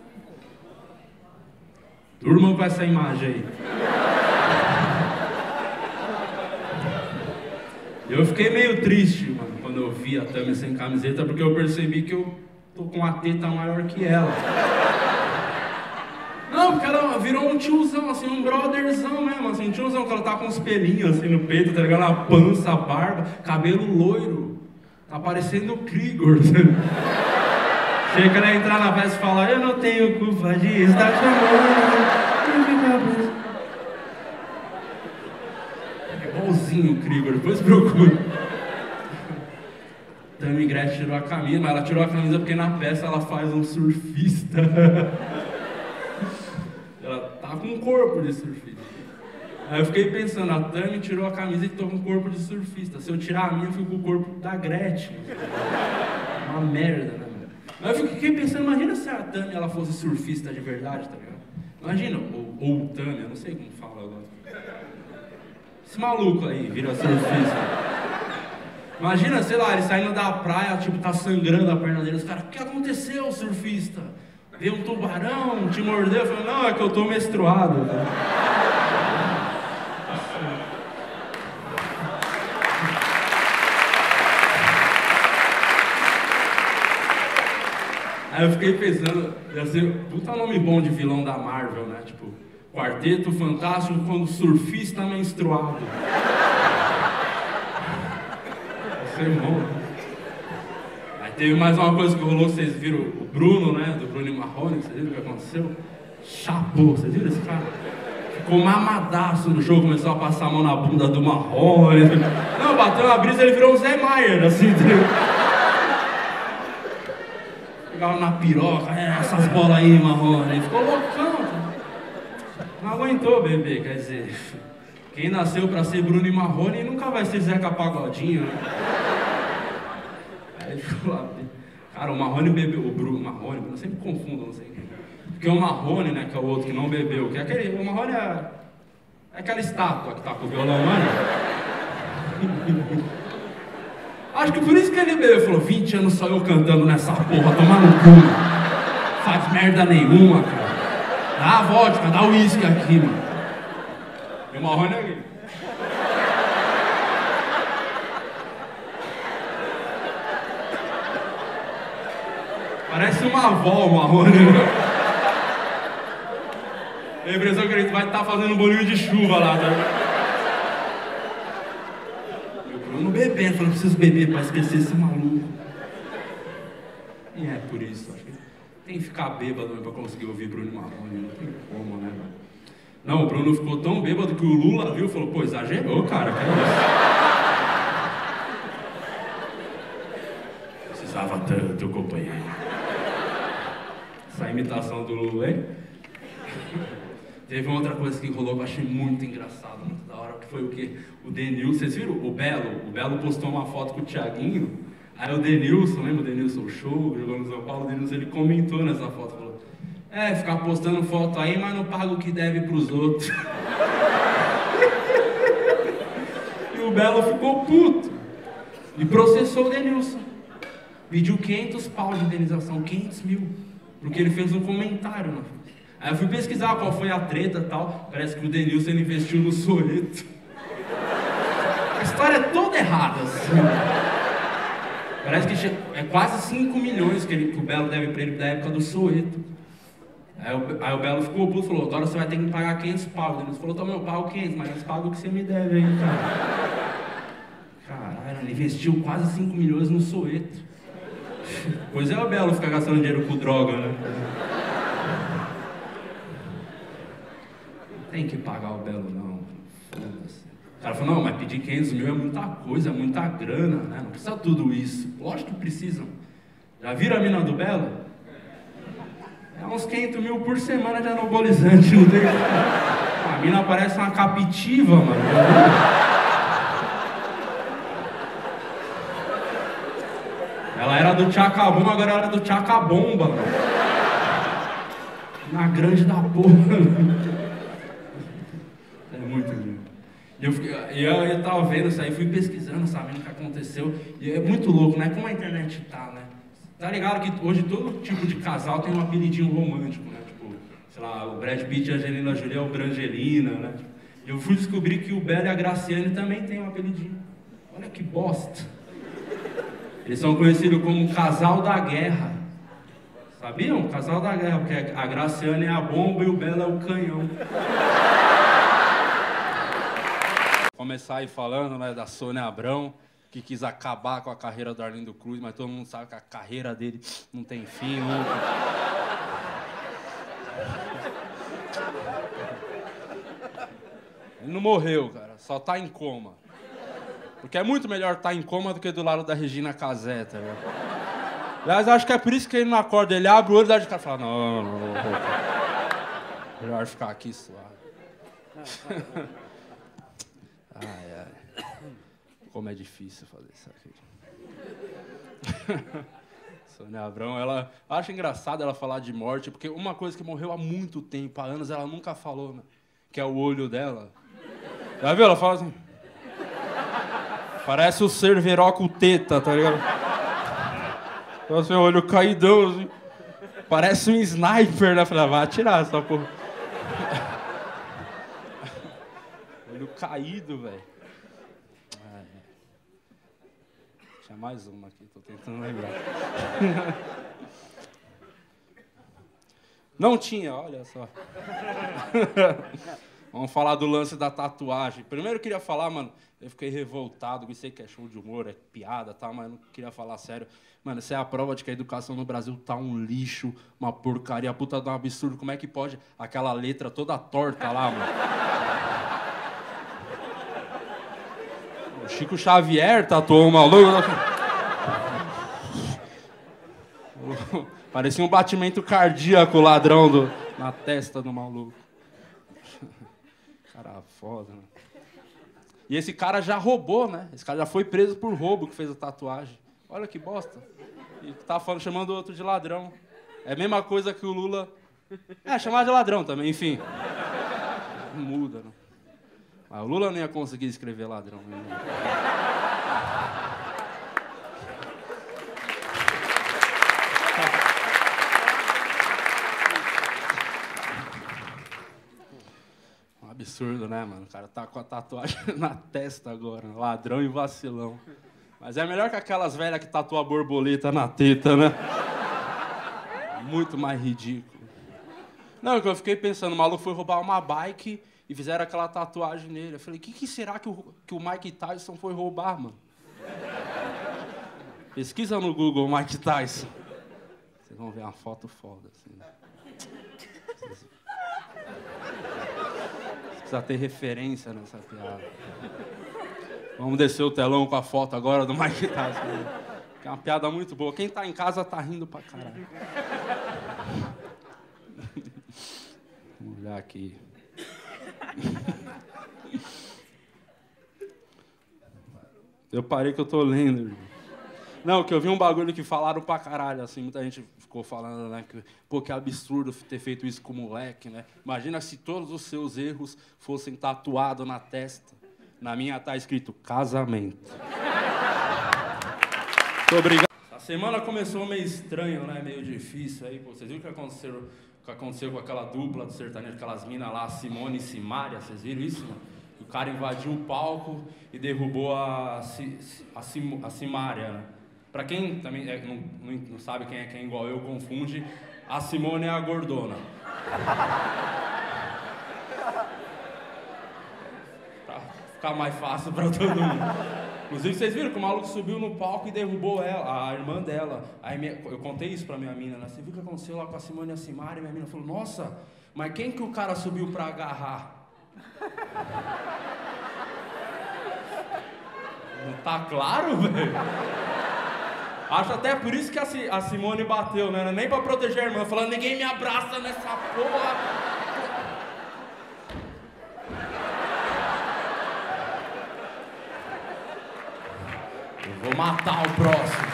Durmam com essa imagem aí. Eu fiquei meio triste, mano, quando eu vi a Tammy sem camiseta, porque eu percebi que eu tô com a teta maior que ela. Não, porque ela virou um tiozão, assim, um brotherzão mesmo, assim, um tiozão, que ela tá com uns pelinhos, assim, no peito, tá ligado? A pança, a barba, cabelo loiro. Tá parecendo o Krigor. Chega que ela entrar na festa e falar, eu não tenho culpa de estar chamando. É igualzinho o Krigor, depois procura. Tammy Gretchen tirou a camisa, mas ela tirou a camisa porque na peça ela faz um surfista. Ela tá com um corpo de surfista. Aí eu fiquei pensando, a Tammy tirou a camisa e tô com um corpo de surfista. Se eu tirar a minha, eu fico com o corpo da Gretchen. Uma merda, né? Aí eu fiquei pensando, imagina se a Tânia ela fosse surfista de verdade, tá ligado? Imagina, ou, ou Tânia, não sei como fala agora. Esse maluco aí vira surfista. Imagina, sei lá, ele saindo da praia, tipo, tá sangrando a perna dele. Os caras, o que aconteceu, surfista? Veio um tubarão, te mordeu? Eu falei, não, é que eu tô menstruado. Tá? Aí eu fiquei pensando, ia ser puta nome bom de vilão da Marvel, né? Tipo, Quarteto Fantástico quando surfista menstruado. Ia ser bom. Aí teve mais uma coisa que rolou, vocês viram o Bruno, né? Do Bruno e Marrone, vocês viram o que aconteceu? Chapou, vocês viram esse cara? Ficou mamadaço no jogo, começou a passar a mão na bunda do Marrone. Não, bateu na brisa, ele virou um Zé Maier, assim, entendeu? Pegava na piroca, é, essas bolas aí, Marrone. Ficou loucão, cara. Não aguentou, bebê, quer dizer. Quem nasceu pra ser Bruno e Marrone nunca vai ser Zeca Pagodinho, né? Aí ficou lá. Cara, o Marrone bebeu, o Bruno, Marrone, eu sempre confundo, não sei quem. Porque o Marrone, né, que é o outro que não bebeu, que é aquele, o Marrone é, é aquela estátua que tá com o violão, né? Acho que por isso que ele bebeu, falou, vinte anos só eu cantando nessa porra, tomar no cu, mano. Faz merda nenhuma, cara. Dá a vodka, dá o uísque aqui, mano. E o Marrone é aqui. Parece uma avó, o Marrone. A impressão que ele vai estar fazendo um bolinho de chuva lá, tá? Bruno bebendo, falando, preciso beber pra esquecer esse maluco. E é por isso, acho que tem que ficar bêbado pra conseguir ouvir Bruno Marrone, não tem como, né, mano? Não, o Bruno ficou tão bêbado que o Lula viu e falou, pô, exagerou, cara, que é isso? Precisava tanto, companheiro. Essa imitação do Lula, hein? Teve uma outra coisa que rolou que eu achei muito engraçado, muito da hora, que foi o quê? O Denilson, vocês viram? O Belo, o Belo postou uma foto com o Thiaguinho, aí o Denilson, lembra o Denilson, o show, jogou no São Paulo, o Denilson, ele comentou nessa foto, falou, é, ficar postando foto aí, mas não paga o que deve pros outros. E o Belo ficou puto, e processou o Denilson, pediu quinhentos pau de indenização, quinhentos mil, porque ele fez um comentário na foto. Aí eu fui pesquisar qual foi a treta e tal. Parece que o Denilson ele investiu no Soweto. A história é toda errada, assim. Parece que é quase cinco milhões que, ele, que o Belo deve pra ele da época do Soweto. Aí, o, aí o Belo ficou puto e falou, agora você vai ter que me pagar quinhentos pau. O Denilson falou, toma, eu pago quinhentos, mas eu pago o que você me deve aí, cara. Caralho, ele investiu quase cinco milhões no Soweto. Pois é o Belo ficar gastando dinheiro com droga, né? Tem que pagar o Belo, não. Foda-se. O cara falou, não, mas pedir quinhentos mil é muita coisa, é muita grana, né? Não precisa tudo isso. Lógico que precisam. Já viram a mina do Belo? É uns quinhentos mil por semana de anabolizante, não tem? A mina parece uma capitiva, mano. Ela era do Tchacabum, agora ela é do Tchacabomba, mano. Na grande da porra. Muito lindo. E eu, eu, eu tava vendo isso aí, fui pesquisando, sabendo o que aconteceu. E é muito louco, né? Como a internet tá, né? Tá ligado que hoje todo tipo de casal tem um apelidinho romântico, né? Tipo, sei lá, o Brad Pitt e a Angelina Jolie é o Brangelina, né? E eu fui descobrir que o Belo e a Graciane também tem um apelidinho. Olha que bosta. Eles são conhecidos como Casal da Guerra. Sabiam? Casal da Guerra, porque a Graciane é a bomba e o Belo é o canhão. Começar aí falando, né, da Sônia Abrão, que quis acabar com a carreira do Arlindo Cruz, mas todo mundo sabe que a carreira dele não tem fim nunca. Ele não morreu, cara, só tá em coma. Porque é muito melhor estar em coma do que do lado da Regina Casé, tá ligado? Aliás, acho que é por isso que ele não acorda, ele abre o olho e dá de cara e fala, não, não, não, não. Melhor ficar aqui suave. Ai, ai. Como é difícil fazer isso aqui. Sônia Abrão, ela... Acho engraçado ela falar de morte, porque uma coisa que morreu há muito tempo, há anos, ela nunca falou, né? Que é o olho dela. Já viu? Ela fala assim... Parece o Cerveró com teta, tá ligado? Então, seu olho caidão, assim. Parece um sniper, né? Eu falei, ah, vai atirar essa porra. Olho caído, velho. Ah, é. Tinha mais uma aqui, tô tentando lembrar. Não tinha, olha só. Vamos falar do lance da tatuagem. Primeiro eu queria falar, mano, eu fiquei revoltado, eu sei que é show de humor, é piada e tal, mas eu não queria falar sério. Mano, isso é a prova de que a educação no Brasil tá um lixo, uma porcaria, puta de um absurdo. Como é que pode aquela letra toda torta lá, mano? O Chico Xavier tatuou um maluco. Parecia um batimento cardíaco, ladrão, do, na testa do maluco. Cara, foda, né? E esse cara já roubou, né? Esse cara já foi preso por roubo que fez a tatuagem. Olha que bosta. E tá falando, chamando o outro de ladrão. É a mesma coisa que o Lula... É, chamar de ladrão também, enfim. Não muda, não. Mas o Lula não ia conseguir escrever ladrão. Né? Absurdo, né, mano? O cara tá com a tatuagem na testa agora. Ladrão e vacilão. Mas é melhor que aquelas velhas que tatuam a borboleta na teta, né? Muito mais ridículo. Não, que eu fiquei pensando, o maluco foi roubar uma bike e fizeram aquela tatuagem nele. Eu falei, o que, que será que o, que o Mike Tyson foi roubar, mano? Pesquisa no Google Mike Tyson. Vocês vão ver uma foto foda, assim. Vocês... Precisa ter referência nessa piada. Vamos descer o telão com a foto agora do Mike Tyson. Que é uma piada muito boa. Quem tá em casa tá rindo pra caralho. Vamos olhar aqui. Eu parei que eu tô lendo, irmão. Não, que eu vi um bagulho que falaram pra caralho, assim, muita gente ficou falando, né, que, pô, que absurdo ter feito isso com o moleque, né? Imagina se todos os seus erros fossem tatuados na testa. Na minha tá escrito casamento. Muito obrigado. A semana começou meio estranho, né, meio difícil aí, pô, vocês viram o que aconteceu, o que aconteceu com aquela dupla do sertanejo, aquelas minas lá, Simone e Simária, vocês viram isso, mano? O cara invadiu o palco e derrubou a, a, a Simária, né? Pra quem também é, não, não, não sabe quem é quem, igual eu, confunde, a Simone é a gordona. Pra ficar mais fácil pra todo mundo. Inclusive, vocês viram que o maluco subiu no palco e derrubou ela, a irmã dela. Aí minha, eu contei isso pra minha mina, né? Você viu o que aconteceu lá com a Simone e a Simária? Minha mina falou, nossa, mas quem que o cara subiu pra agarrar? Não tá claro, velho? Acho até por isso que a Simone bateu, né? Nem pra proteger a irmã, falando, ninguém me abraça nessa porra. Eu vou matar o próximo.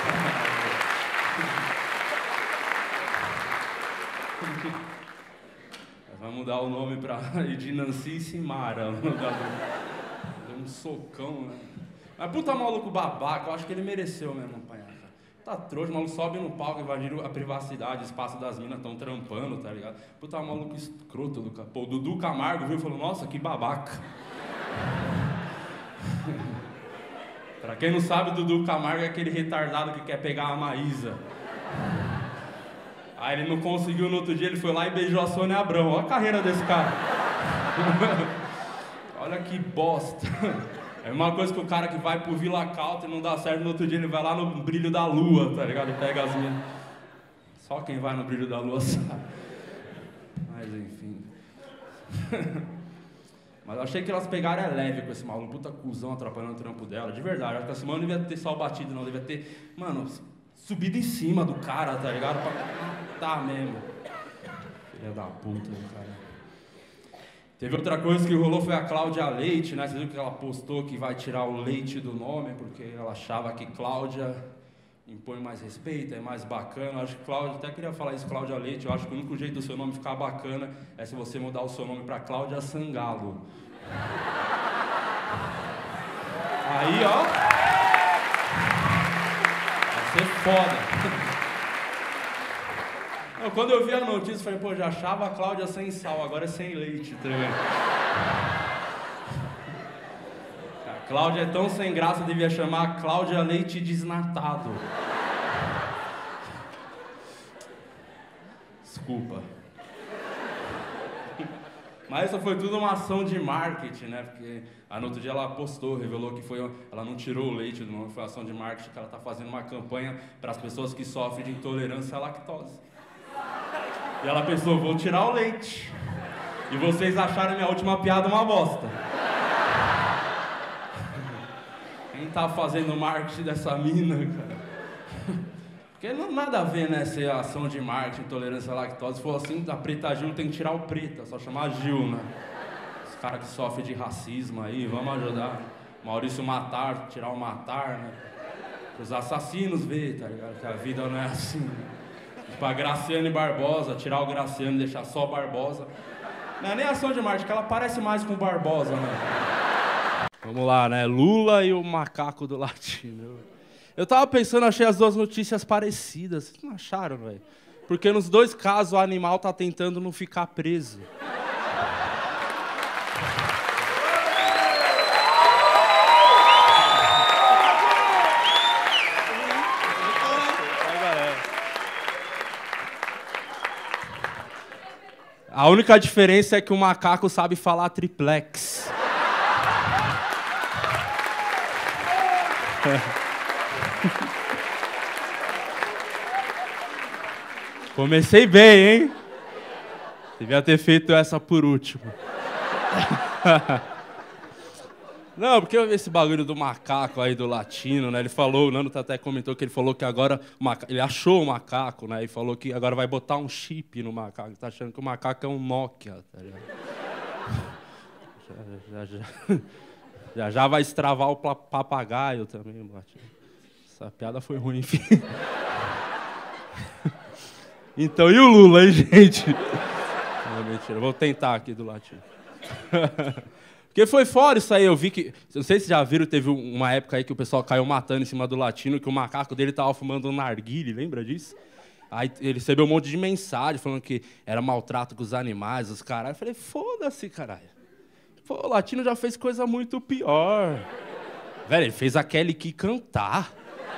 Vai mudar o nome pra de Nancy e Simara. Deu um socão, né? Mas puta maluco babaca, eu acho que ele mereceu mesmo apanhar, cara. Tá trouxa, o maluco sobe no palco, invadiram a privacidade, o espaço das minas, tão trampando, tá ligado? Puta maluco escroto do cara. Pô, o Dudu Camargo viu e falou, nossa, que babaca. Pra quem não sabe, o Dudu Camargo é aquele retardado que quer pegar a Maísa. Aí ele não conseguiu no outro dia, ele foi lá e beijou a Sônia Abrão. Olha a carreira desse cara. Olha que bosta. É uma coisa que o cara que vai pro Vila Country e não dá certo, no outro dia ele vai lá no Brilho da Lua, tá ligado? E pega as minas. Só quem vai no Brilho da Lua sabe. Mas enfim. Mas eu achei que elas pegaram é leve com esse maluco, puta cuzão atrapalhando o trampo dela, de verdade. Acho que a Simone não devia ter só batido, não, devia ter, mano, subido em cima do cara, tá ligado? Pra matar mesmo. Filha da puta do cara. Teve outra coisa que rolou, foi a Cláudia Leite, né? Você viu que ela postou que vai tirar o leite do nome, porque ela achava que Cláudia impõe mais respeito, é mais bacana. Eu acho que Cláudia, até queria falar isso, Cláudia Leite, eu acho que o único jeito do seu nome ficar bacana é se você mudar o seu nome pra Cláudia Sangalo. Aí, ó. Vai ser foda. Não, quando eu vi a notícia, eu falei, pô, já achava a Cláudia sem sal, agora é sem leite, tá ligado? A Cláudia é tão sem graça, devia chamar Cláudia Leite Desnatado. Desculpa. Mas isso foi tudo uma ação de marketing, né? Porque aí no outro dia ela postou, revelou que foi, ela não tirou o leite do nome, foi ação de marketing, que ela tá fazendo uma campanha para as pessoas que sofrem de intolerância à lactose. E ela pensou, vou tirar o leite. E vocês acharam minha última piada uma bosta. Quem tá fazendo marketing dessa mina, cara? Porque não nada a ver, né, ser ação de marketing, intolerância à lactose. Se for assim, a Preta Gil tem que tirar o Preta, só chamar Gil, né? Os caras que sofrem de racismo aí, vamos ajudar. Maurício Matar, tirar o Matar, né? Os assassinos ver, tá ligado? Que a vida não é assim. Pra Graciane Barbosa, tirar o Graciano e deixar só Barbosa. Não é nem ação de marketing, que ela parece mais com Barbosa, né? Vamos lá, né? Lula e o macaco do latino. Eu tava pensando, achei as duas notícias parecidas. Vocês não acharam, velho? Porque nos dois casos o animal tá tentando não ficar preso. A única diferença é que o macaco sabe falar triplex. Comecei bem, hein? Devia ter feito essa por último. Não, porque esse bagulho do macaco aí, do latino, né? Ele falou, o Nando até comentou que ele falou que agora o macaco, ele achou o macaco, né? E falou que agora vai botar um chip no macaco. Ele tá achando que o macaco é um Nokia, tá ligado? Já, já, já, já, já vai extravar o papagaio também, latino. Essa piada foi ruim, enfim. Então, e o Lula, hein, gente? Não, mentira, vou tentar aqui do latino. Porque foi fora isso aí, eu vi que... Não sei se já viram, teve uma época aí que o pessoal caiu matando em cima do latino, que o macaco dele tava fumando um narguile, lembra disso? Aí ele recebeu um monte de mensagem falando que era maltrato com os animais, os caras. Eu falei, foda-se, caralho. Pô, o latino já fez coisa muito pior. Velho, ele fez a Kelly Key cantar.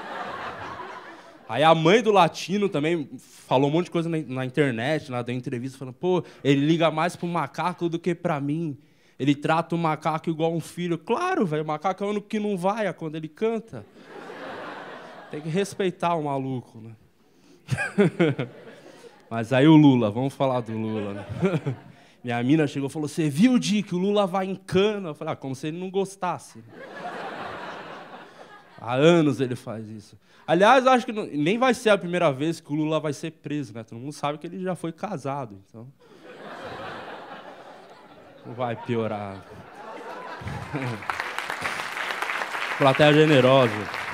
Aí a mãe do latino também falou um monte de coisa na, na internet, na entrevista, falando, pô, ele liga mais pro macaco do que pra mim. Ele trata o macaco igual um filho. Claro, velho, o macaco é o único que não vai quando ele canta. Tem que respeitar o maluco, né? Mas aí o Lula, vamos falar do Lula, né? Minha mina chegou e falou, você viu, Di, que o Lula vai em cana? Eu falei, ah, como se ele não gostasse. Há anos ele faz isso. Aliás, acho que não, nem vai ser a primeira vez que o Lula vai ser preso, né? Todo mundo sabe que ele já foi casado, então... Não vai piorar. Plateia generosa.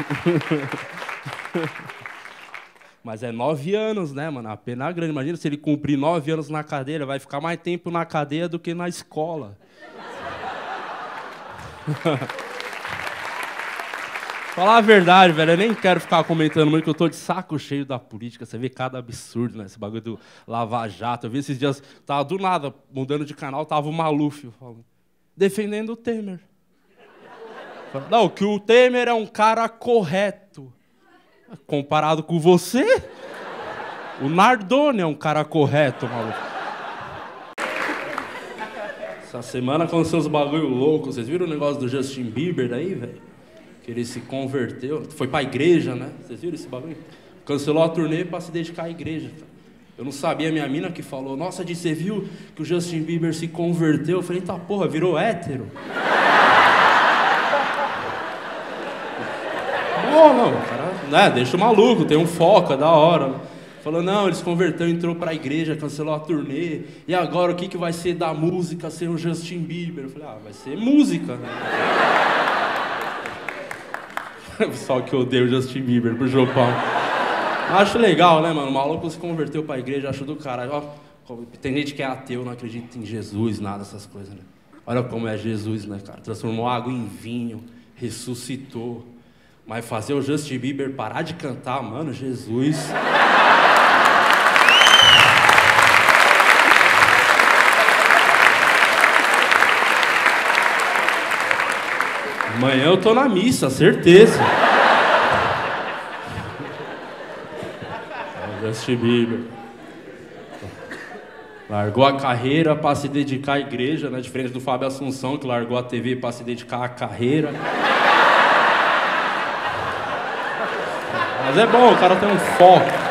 Mas é nove anos, né, mano? A pena é grande. Imagina se ele cumprir nove anos na cadeia, vai ficar mais tempo na cadeia do que na escola. Falar a verdade, velho, eu nem quero ficar comentando muito, que eu tô de saco cheio da política. Você vê cada absurdo, né? Esse bagulho do Lava Jato. Eu vi esses dias, tava do nada, mudando de canal, tava o Maluf falando, defendendo o Temer. Não, que o Temer é um cara correto. Comparado com você, o Nardone é um cara correto, maluco. Essa semana aconteceu uns bagulho louco. Vocês viram o negócio do Justin Bieber aí, velho? Que ele se converteu, foi pra igreja, né? Vocês viram esse bagulho? Cancelou a turnê pra se dedicar à igreja. Eu não sabia, minha mina que falou, nossa, Di, você viu que o Justin Bieber se converteu? Eu falei, tá porra, virou hétero? Não, não, cara, né, deixa o maluco, tem um foco, é da hora. Falou, não, ele se converteu, entrou pra igreja, cancelou a turnê, e agora o que, que vai ser da música sem o Justin Bieber? Eu falei, ah, vai ser música, né? Só que eu odeio o Justin Bieber pro Jopão. Acho legal, né, mano? O maluco se converteu pra igreja, acho do caralho. Ó, tem gente que é ateu, não acredita em Jesus, nada, essas coisas, né? Olha como é Jesus, né, cara? Transformou água em vinho, ressuscitou. Mas fazer o Justin Bieber parar de cantar, mano, Jesus... Amanhã eu tô na missa, certeza. Justin Bieber. Largou a carreira para se dedicar à igreja, né? Diferente do Fábio Assunção, que largou a T V para se dedicar à carreira. Mas é bom, o cara tem um foco.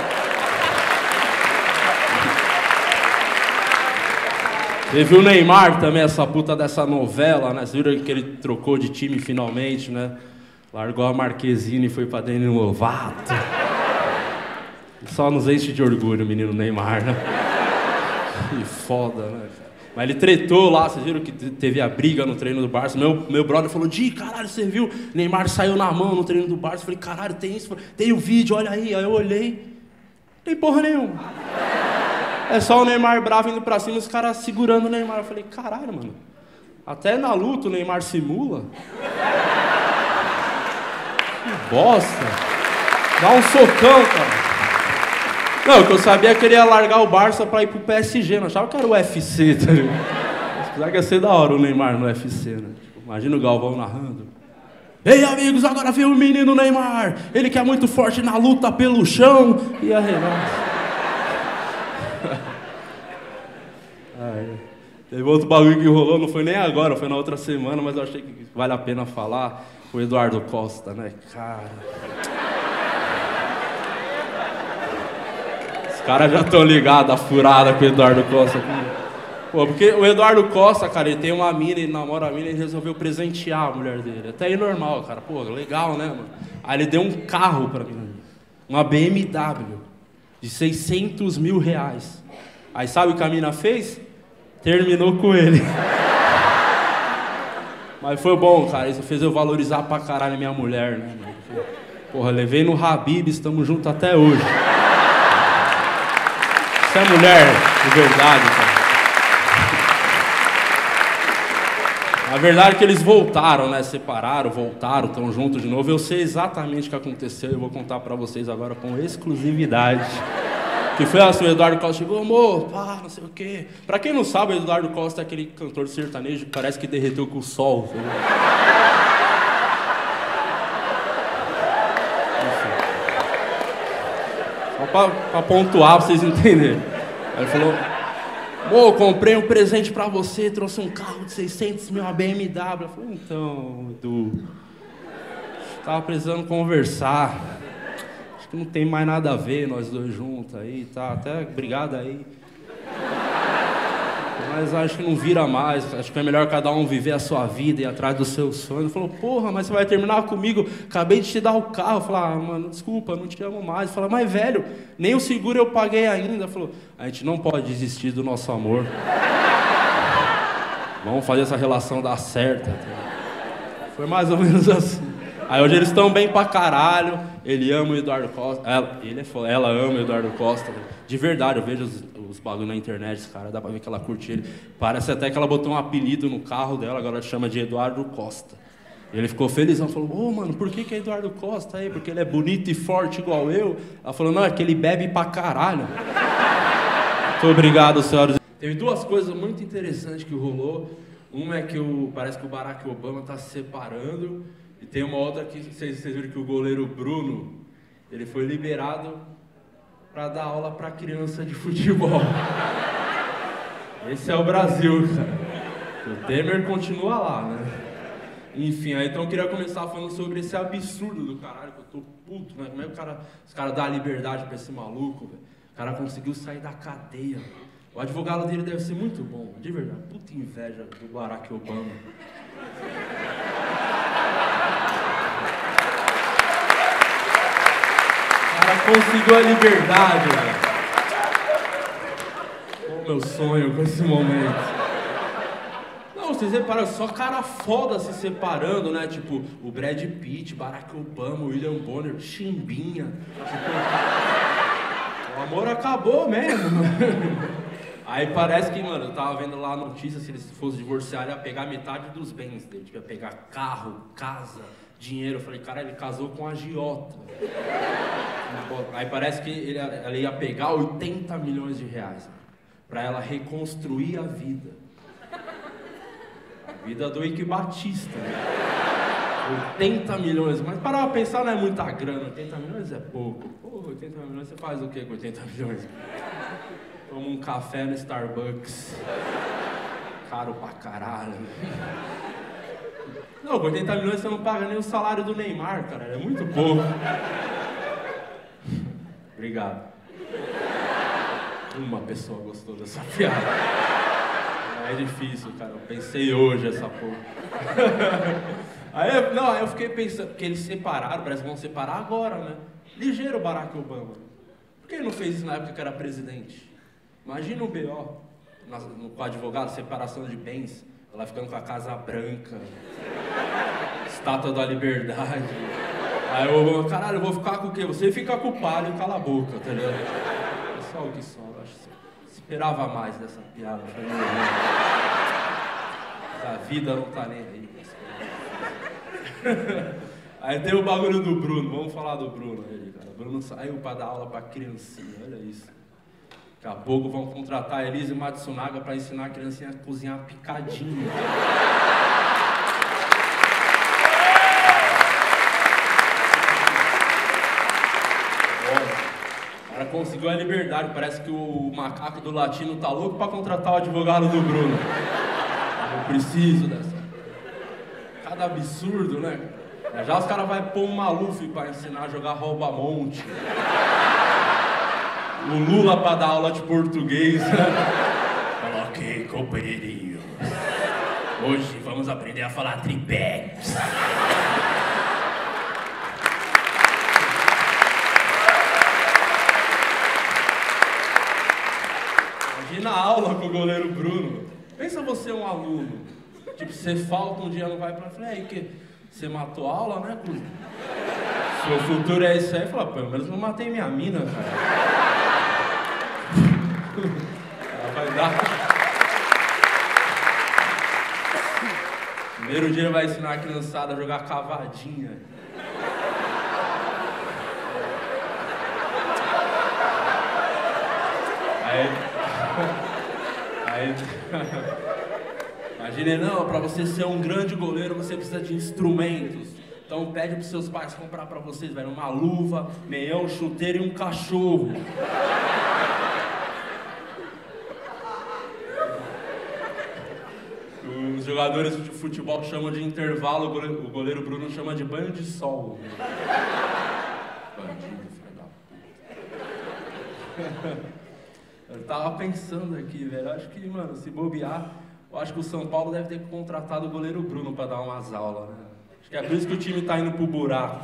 Teve o Neymar também, essa puta dessa novela, né? Vocês viram que ele trocou de time finalmente, né? Largou a Marquezine e foi pra Demi Lovato. Só nos enche de orgulho o menino Neymar, né? Que foda, né? Mas ele tretou lá, vocês viram que teve a briga no treino do Barça. Meu, meu brother falou, Di, caralho, você viu? Neymar saiu na mão no treino do Barça. Eu falei, caralho, tem isso? Tem o vídeo, olha aí. Aí eu olhei, tem porra nenhuma. É só o Neymar bravo indo pra cima e os caras segurando o Neymar. Eu falei, caralho, mano. Até na luta o Neymar simula. Que bosta. Dá um socão, cara. Não, o que eu sabia é que ele ia largar o Barça pra ir pro P S G. Não achava que era o U F C, tá ligado? Apesar que ia ser da hora o Neymar no U F C, né? Tipo, imagina o Galvão narrando. Ei, amigos, agora vem o menino Neymar. Ele que é muito forte na luta pelo chão. E arregaça. Ai, teve outro bagulho que rolou, não foi nem agora, foi na outra semana, mas eu achei que vale a pena falar. O Eduardo Costa, né? Cara. Os caras já estão ligados, a furada com o Eduardo Costa. Pô, porque o Eduardo Costa, cara, ele tem uma mina, ele namora a mina e ele resolveu presentear a mulher dele. Até aí normal, cara. Pô, legal, né, mano? Aí ele deu um carro pra mim. Uma B M W de seiscentos mil reais. Aí sabe o que a mina fez? Terminou com ele. Mas foi bom, cara. Isso fez eu valorizar pra caralho a minha mulher, né? Porra, levei no Habib, estamos juntos até hoje. Isso é mulher de verdade, cara. A verdade é que eles voltaram, né? Separaram, voltaram, estão juntos de novo. Eu sei exatamente o que aconteceu e eu vou contar pra vocês agora com exclusividade. Que foi assim, o Eduardo Costa chegou, amor, pá, não sei o quê. Pra quem não sabe, o Eduardo Costa é aquele cantor de sertanejo que parece que derreteu com o sol. Entendeu? Só pra, pra pontuar, pra vocês entenderem. Aí ele falou, amor, comprei um presente pra você, trouxe um carro de seiscentos mil, uma B M W. Eu falei, então, Edu, tava precisando conversar. Que não tem mais nada a ver nós dois juntos aí, tá? Até obrigado aí. Mas acho que não vira mais, acho que é melhor cada um viver a sua vida e ir atrás dos seus sonhos. Ele falou, porra, mas você vai terminar comigo? Acabei de te dar o carro. Eu falei, ah, mano, desculpa, não te amo mais. Ele falou, mas velho, nem o seguro eu paguei ainda. Ele falou, a gente não pode desistir do nosso amor. Vamos fazer essa relação dar certo. Foi mais ou menos assim. Aí hoje eles estão bem pra caralho, ele ama o Eduardo Costa, ela, ele é foda, ela ama o Eduardo Costa, de verdade, eu vejo os, os bagulho na internet, cara, dá pra ver que ela curte ele, parece até que ela botou um apelido no carro dela, agora chama de Eduardo Costa. E ele ficou felizão, falou, ô, oh, mano, por que que é Eduardo Costa aí? Porque ele é bonito e forte igual eu? Ela falou, não, é que ele bebe pra caralho. Muito obrigado, senhoras. Teve duas coisas muito interessantes que rolou, uma é que o, parece que o Barack Obama tá se separando. E tem uma outra que vocês, vocês viram que o goleiro Bruno, ele foi liberado para dar aula para criança de futebol. Esse é o Brasil, cara. O Temer continua lá, né? Enfim, aí então eu queria começar falando sobre esse absurdo do caralho, que eu tô puto, né? Como é que o cara, os caras dão liberdade para esse maluco, velho? O cara conseguiu sair da cadeia. O advogado dele deve ser muito bom, de verdade. Puta inveja do Barack Obama. Conseguiu a liberdade, velho. Qual o meu sonho com esse momento? Não, Não, vocês repararam, só cara foda se separando, né? Tipo, o Brad Pitt, Barack Obama, William Bonner, Chimbinha. Tipo, o amor acabou mesmo. Aí parece que, mano, eu tava vendo lá a notícia, se eles fossem divorciar, ia pegar metade dos bens dele. Tipo, ia pegar carro, casa, dinheiro. Eu falei, cara, ele casou com a agiota. Aí parece que ele, ela ia pegar oitenta milhões de reais, mano, pra ela reconstruir a vida. A vida do Eike Batista, né? oitenta milhões, mas parar pra pensar, não é muita grana. oitenta milhões é pouco. Pô, oitenta milhões, você faz o que com oitenta milhões? Toma um café no Starbucks. Caro pra caralho. Não, com oitenta milhões você não paga nem o salário do Neymar, cara. É muito pouco. Obrigado. Uma pessoa gostou dessa piada. É difícil, cara. Eu pensei hoje essa porra. Aí, eu, não, aí eu fiquei pensando, porque eles separaram, parece que vão separar agora, né? Ligeiro o Barack Obama. Por que ele não fez isso na época que era presidente? Imagina o B O, na, no, com o advogado, separação de bens, ela ficando com a Casa Branca, Estátua da Liberdade. Aí o Obama, caralho, eu vou ficar com o quê? Você fica com o palho e cala a boca, tá ligado? É só o que só, eu acho que esperava mais dessa piada. A vida não tá nem aí. Aí tem o bagulho do Bruno, vamos falar do Bruno aí, cara. O Bruno saiu pra dar aula pra criancinha, olha isso. Daqui a pouco vão contratar a Elise Matsunaga pra ensinar a criancinha a cozinhar picadinho. O cara conseguiu a liberdade, parece que o macaco do latino tá louco pra contratar o advogado do Bruno. Eu preciso dessa. Cada absurdo, né? Já os caras vão pôr um Maluf pra ensinar a jogar rouba-monte. O Lula pra dar aula de português, né? Coloquei, companheirinho. Hoje vamos aprender a falar triplex. Imagina a aula com o goleiro Bruno. Pensa você um aluno. Tipo, você falta um dia, não vai pra frente. Aí, que você matou a aula, né, Cruz? Seu futuro é isso aí. Fala, pelo menos não matei minha mina, cara. Ela vai dar. Primeiro dia vai ensinar a criançada a jogar cavadinha. Aí. Aí. Imagine, não, pra você ser um grande goleiro você precisa de instrumentos. Então pede pros seus pais comprar pra vocês, velho, uma luva, meião, chuteiro e um cachorro. Os jogadores de futebol chamam de intervalo, o goleiro, o goleiro Bruno chama de banho de sol. Bandido, filho da puta. Eu tava pensando aqui, velho, acho que, mano, se bobear, eu acho que o São Paulo deve ter contratado o goleiro Bruno pra dar umas aulas, né? Acho que é por isso que o time tá indo pro buraco.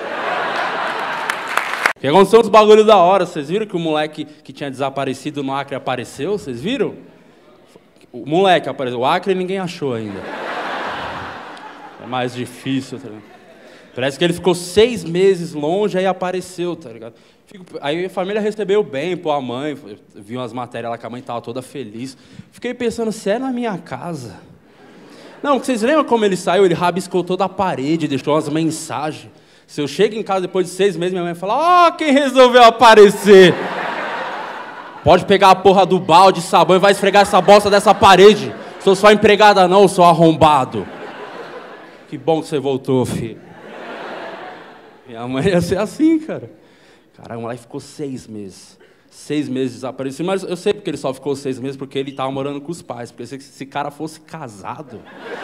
O que aconteceu uns bagulho da hora, vocês viram que o moleque que tinha desaparecido no Acre apareceu? Vocês viram? O moleque apareceu, o Acre ninguém achou ainda. É mais difícil, tá ligado? Parece que ele ficou seis meses longe, aí apareceu, tá ligado? Fico, aí a família recebeu bem, pô, a mãe, viu umas matérias lá que a mãe tava toda feliz. Fiquei pensando, se é na minha casa? Não, vocês lembram como ele saiu? Ele rabiscou toda a parede, deixou umas mensagens. Se eu chego em casa depois de seis meses, minha mãe fala, ó, oh, quem resolveu aparecer? Pode pegar a porra do balde, sabão e vai esfregar essa bosta dessa parede. Sou só empregada não, sou arrombado. Que bom que você voltou, filho. Minha mãe ia ser assim, cara. Caramba, lá ficou seis meses. Seis meses desaparecido. Mas eu sei porque ele só ficou seis meses, porque ele tava morando com os pais. Porque se esse cara fosse casado...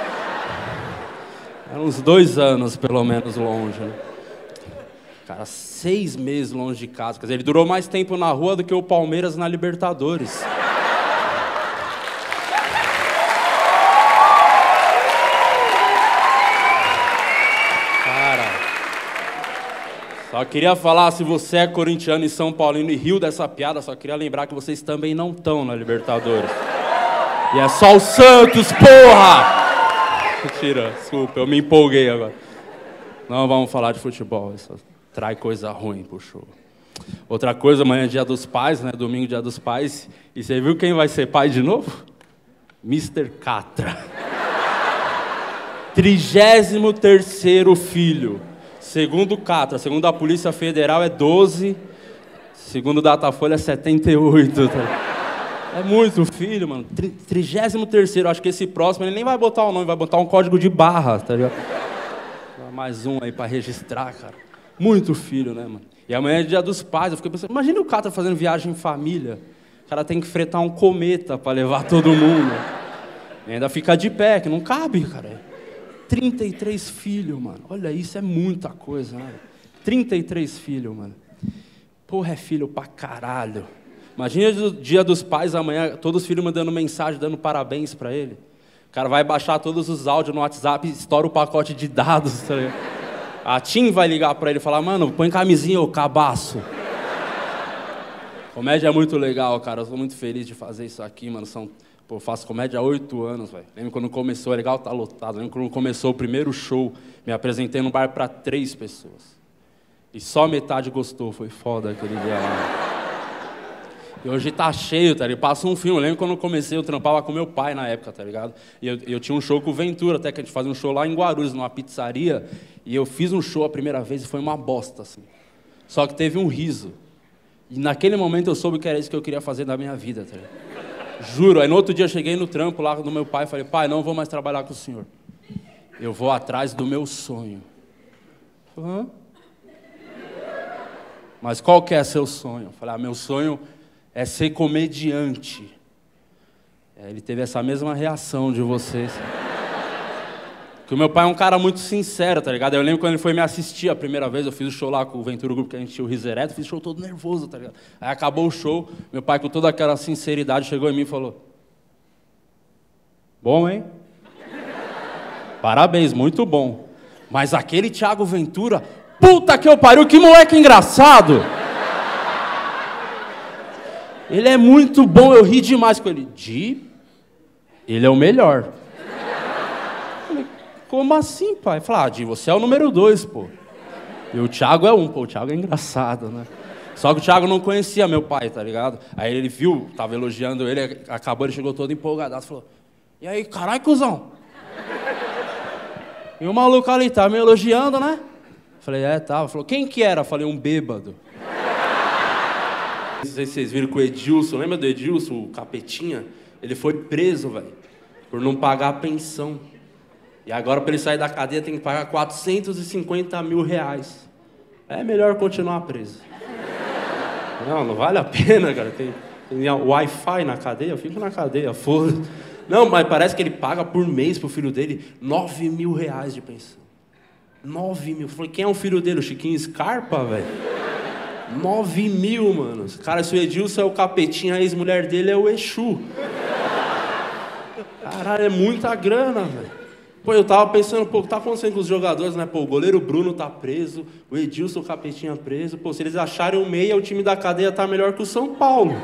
Era uns dois anos, pelo menos, longe, né? Cara, seis meses longe de casa. Quer dizer, ele durou mais tempo na rua do que o Palmeiras na Libertadores. Cara, só queria falar, se você é corintiano e São Paulino e riu dessa piada, só queria lembrar que vocês também não estão na Libertadores. E é só o Santos, porra! Mentira, desculpa, eu me empolguei agora. Não vamos falar de futebol, isso trai coisa ruim pro show. Outra coisa, amanhã é dia dos pais, né? Domingo, dia dos pais. E você viu quem vai ser pai de novo? mister Catra. Trigésimo terceiro filho. Segundo o Catra, segundo a Polícia Federal é doze. Segundo o Datafolha é setenta e oito. Tá? É muito filho, mano. Trigésimo terceiro. Acho que esse próximo ele nem vai botar o nome, vai botar um código de barra, tá ligado? Mais um aí pra registrar, cara. Muito filho, né, mano? E amanhã é dia dos pais. Eu fiquei pensando, imagina o Catra fazendo viagem em família. O cara tem que fretar um cometa pra levar todo mundo. E ainda fica de pé, que não cabe, cara. trinta e três filhos, mano. Olha, isso é muita coisa, né? trinta e três filhos, mano. Porra, é filho pra caralho. Imagina o dia dos pais amanhã, todos os filhos mandando mensagem, dando parabéns pra ele. O cara vai baixar todos os áudios no WhatsApp e estoura o pacote de dados, tá ligado? A Tim vai ligar pra ele e falar, mano, põe camisinha, ô cabaço. Comédia é muito legal, cara. Eu sou muito feliz de fazer isso aqui, mano. São... Pô, eu faço comédia há oito anos, velho. Lembro quando começou, é legal, tá lotado. Lembro quando começou o primeiro show, me apresentei num bar pra três pessoas. E só metade gostou, foi foda aquele dia lá. E hoje tá cheio, tá ligado? Passa um filme. Eu lembro quando eu comecei, eu trampava com meu pai na época, tá ligado? E eu, eu tinha um show com o Ventura, até que a gente fazia um show lá em Guarulhos, numa pizzaria. E eu fiz um show a primeira vez e foi uma bosta, assim. Só que teve um riso. E naquele momento eu soube que era isso que eu queria fazer da minha vida, tá ligado? Juro. Aí no outro dia eu cheguei no trampo lá do meu pai e falei, pai, não vou mais trabalhar com o senhor. Eu vou atrás do meu sonho. Hã? Mas qual que é seu sonho? Eu falei, ah, meu sonho é ser comediante. É, ele teve essa mesma reação de vocês. Porque o meu pai é um cara muito sincero, tá ligado? Eu lembro quando ele foi me assistir a primeira vez, eu fiz o show lá com o Ventura Grupo, que a gente tinha o Riso Ereto, fiz o show todo nervoso, tá ligado? Aí acabou o show, meu pai com toda aquela sinceridade chegou em mim e falou, bom, hein? Parabéns, muito bom. Mas aquele Thiago Ventura, puta que eu pariu, que moleque engraçado! Ele é muito bom, eu ri demais com ele. Di, ele é o melhor. Como assim, pai? Falar, ah, Di, você é o número dois, pô. E o Thiago é um, pô, o Thiago é engraçado, né? Só que o Thiago não conhecia meu pai, tá ligado? Aí ele viu, tava elogiando ele, acabou, ele chegou todo empolgadaço, falou, e aí, caralho, cuzão? E o maluco ali, tá me elogiando, né? Falei, é, tava. Falou, quem que era? Falei, um bêbado. Não sei se vocês viram que o Edilson, lembra do Edilson, o Capetinha? Ele foi preso, velho, por não pagar a pensão. E agora, para ele sair da cadeia, tem que pagar quatrocentos e cinquenta mil reais. É melhor continuar preso. Não, não vale a pena, cara. Tem, tem Wi-Fi na cadeia, eu fico na cadeia, foda-se. Não, mas parece que ele paga por mês pro filho dele nove mil reais de pensão. nove mil. Eu falei, quem é o filho dele? O Chiquinho Scarpa, velho? nove mil, mano. Cara, se o Edilson é o Capetinha, a ex-mulher dele é o Exu. Caralho, é muita grana, velho. Pô, eu tava pensando, pô, o que tá acontecendo com os jogadores, né? Pô, o goleiro Bruno tá preso, o Edilson, o Capetinha preso. Pô, se eles acharem o meia, o time da cadeia tá melhor que o São Paulo.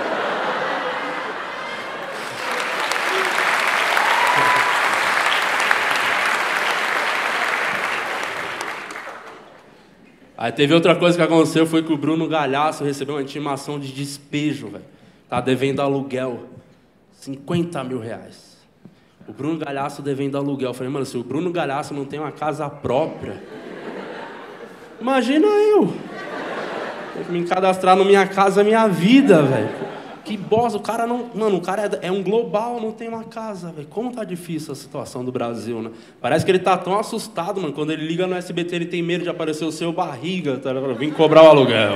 Aí teve outra coisa que aconteceu, foi que o Bruno Galhaço recebeu uma intimação de despejo, velho. Tá devendo aluguel. cinquenta mil reais. O Bruno Galhaço devendo aluguel. Eu falei, mano, se o Bruno Galhaço não tem uma casa própria, imagina eu. Tem que me cadastrar na minha casa, minha vida, velho. Que bosta, o cara não... Mano, o cara é, é um global, não tem uma casa, velho. Como tá difícil a situação do Brasil, né? Parece que ele tá tão assustado, mano. Quando ele liga no S B T, ele tem medo de aparecer o seu barriga, tá? Vim cobrar o aluguel.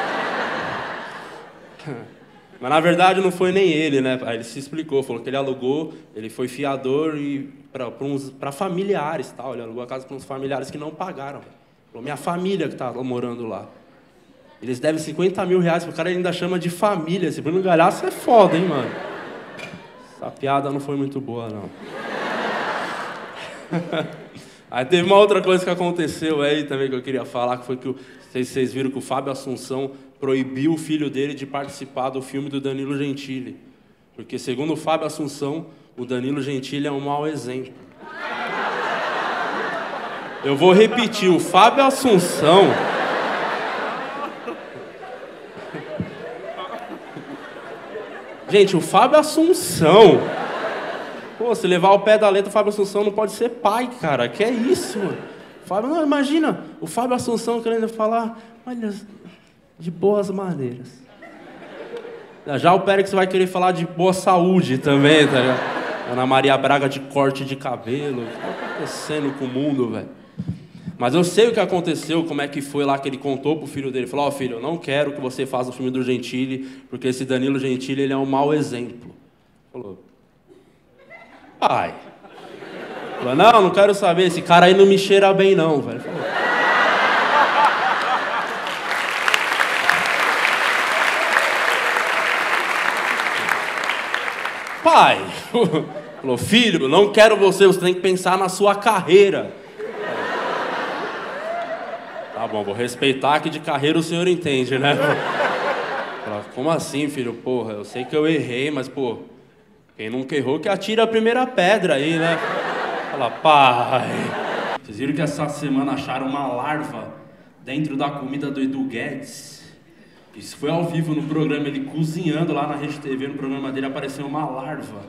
Mas na verdade não foi nem ele, né? Aí ele se explicou, falou que ele alugou, ele foi fiador e para familiares, tal. Ele alugou a casa para uns familiares que não pagaram. Falou, minha família que tá morando lá. Eles devem cinquenta mil reais, o cara ainda chama de família. Esse Bruno Galhaço é foda, hein, mano? Essa piada não foi muito boa, não. Aí teve uma outra coisa que aconteceu aí também que eu queria falar, que foi que, não sei se vocês viram que o Fábio Assunção proibiu o filho dele de participar do filme do Danilo Gentili. Porque segundo o Fábio Assunção, o Danilo Gentili é um mau exemplo. Eu vou repetir, o Fábio Assunção... Gente, o Fábio Assunção... Pô, se levar ao pé da letra, o Fábio Assunção não pode ser pai, cara. Que é isso, mano? Fábio, não, imagina, o Fábio Assunção querendo falar, olha, de boas maneiras. Já o Périx vai querer falar de boa saúde também, tá ligado? Ana Maria Braga de corte de cabelo. O que tá acontecendo com o mundo, velho? Mas eu sei o que aconteceu, como é que foi lá que ele contou pro filho dele. Falou, ó, oh, filho, eu não quero que você faça o filme do Gentili, porque esse Danilo Gentili, ele é um mau exemplo. Falou... Pai. Falou, não, não quero saber, esse cara aí não me cheira bem não, velho. Falou. Pai. Falou, filho, não quero você, você tem que pensar na sua carreira. Tá bom, vou respeitar que de carreira o senhor entende, né? Falou, como assim, filho? Porra, eu sei que eu errei, mas, pô... Quem nunca errou que atira a primeira pedra aí, né? Fala, pai... Vocês viram que essa semana acharam uma larva dentro da comida do Edu Guedes? Isso foi ao vivo no programa, ele cozinhando lá na Rede T V, no programa dele apareceu uma larva.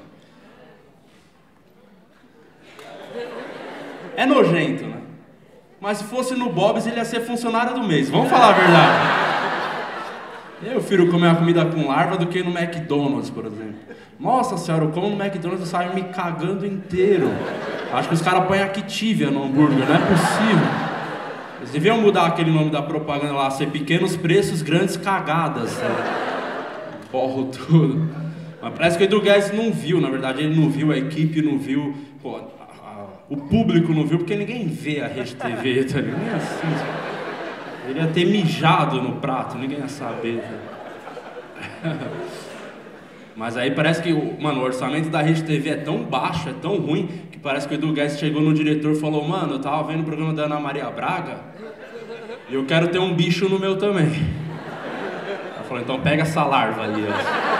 É nojento, né? Mas se fosse no Bob's, ele ia ser funcionário do mês. Vamos falar a verdade. Eu prefiro comer uma comida com larva do que no McDonald's, por exemplo. Nossa senhora, eu como no McDonald's e saio me cagando inteiro. Acho que os caras põem Activia no hambúrguer, não é possível. Eles deviam mudar aquele nome da propaganda lá, ser pequenos preços, grandes cagadas. Borro tudo. Mas parece que o Edu Guedes não viu, na verdade ele não viu, a equipe não viu, pô, a, a, o público não viu, porque ninguém vê a Rede T V, tá ligado? Nem assim. Ele ia ter mijado no prato, ninguém ia saber. Tá? Mas aí parece que, mano, o orçamento da Rede T V é tão baixo, é tão ruim, que parece que o Edu Guedes chegou no diretor e falou, mano, eu tava vendo o programa da Ana Maria Braga e eu quero ter um bicho no meu também. Ela falou, então pega essa larva ali, ó.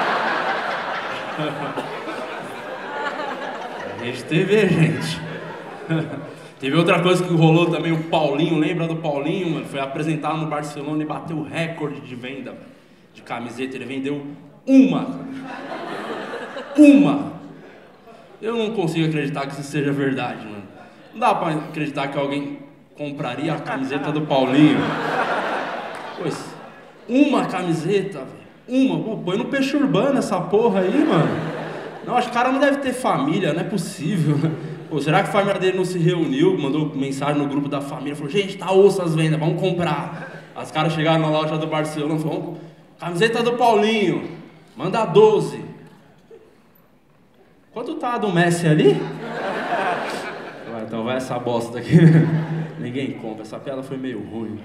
Rede T V, gente. Teve outra coisa que rolou também, o Paulinho, lembra do Paulinho, mano? Foi apresentado no Barcelona e bateu o recorde de venda, mano, de camiseta, ele vendeu uma. Uma. Eu não consigo acreditar que isso seja verdade, mano. Não dá pra acreditar que alguém compraria a camiseta do Paulinho. Pois, uma camiseta, velho. Uma. Pô, põe no peixe urbano essa porra aí, mano. Não, acho que o cara não deve ter família, não é possível. Pô, será que a família dele não se reuniu, mandou mensagem no grupo da família, falou, gente, tá osso as vendas, vamos comprar. Os caras chegaram na loja do Barcelona e falaram, camiseta do Paulinho, manda doze. Quanto tá a do Messi ali? Ah, então vai essa bosta aqui. Ninguém compra, essa piada foi meio ruim.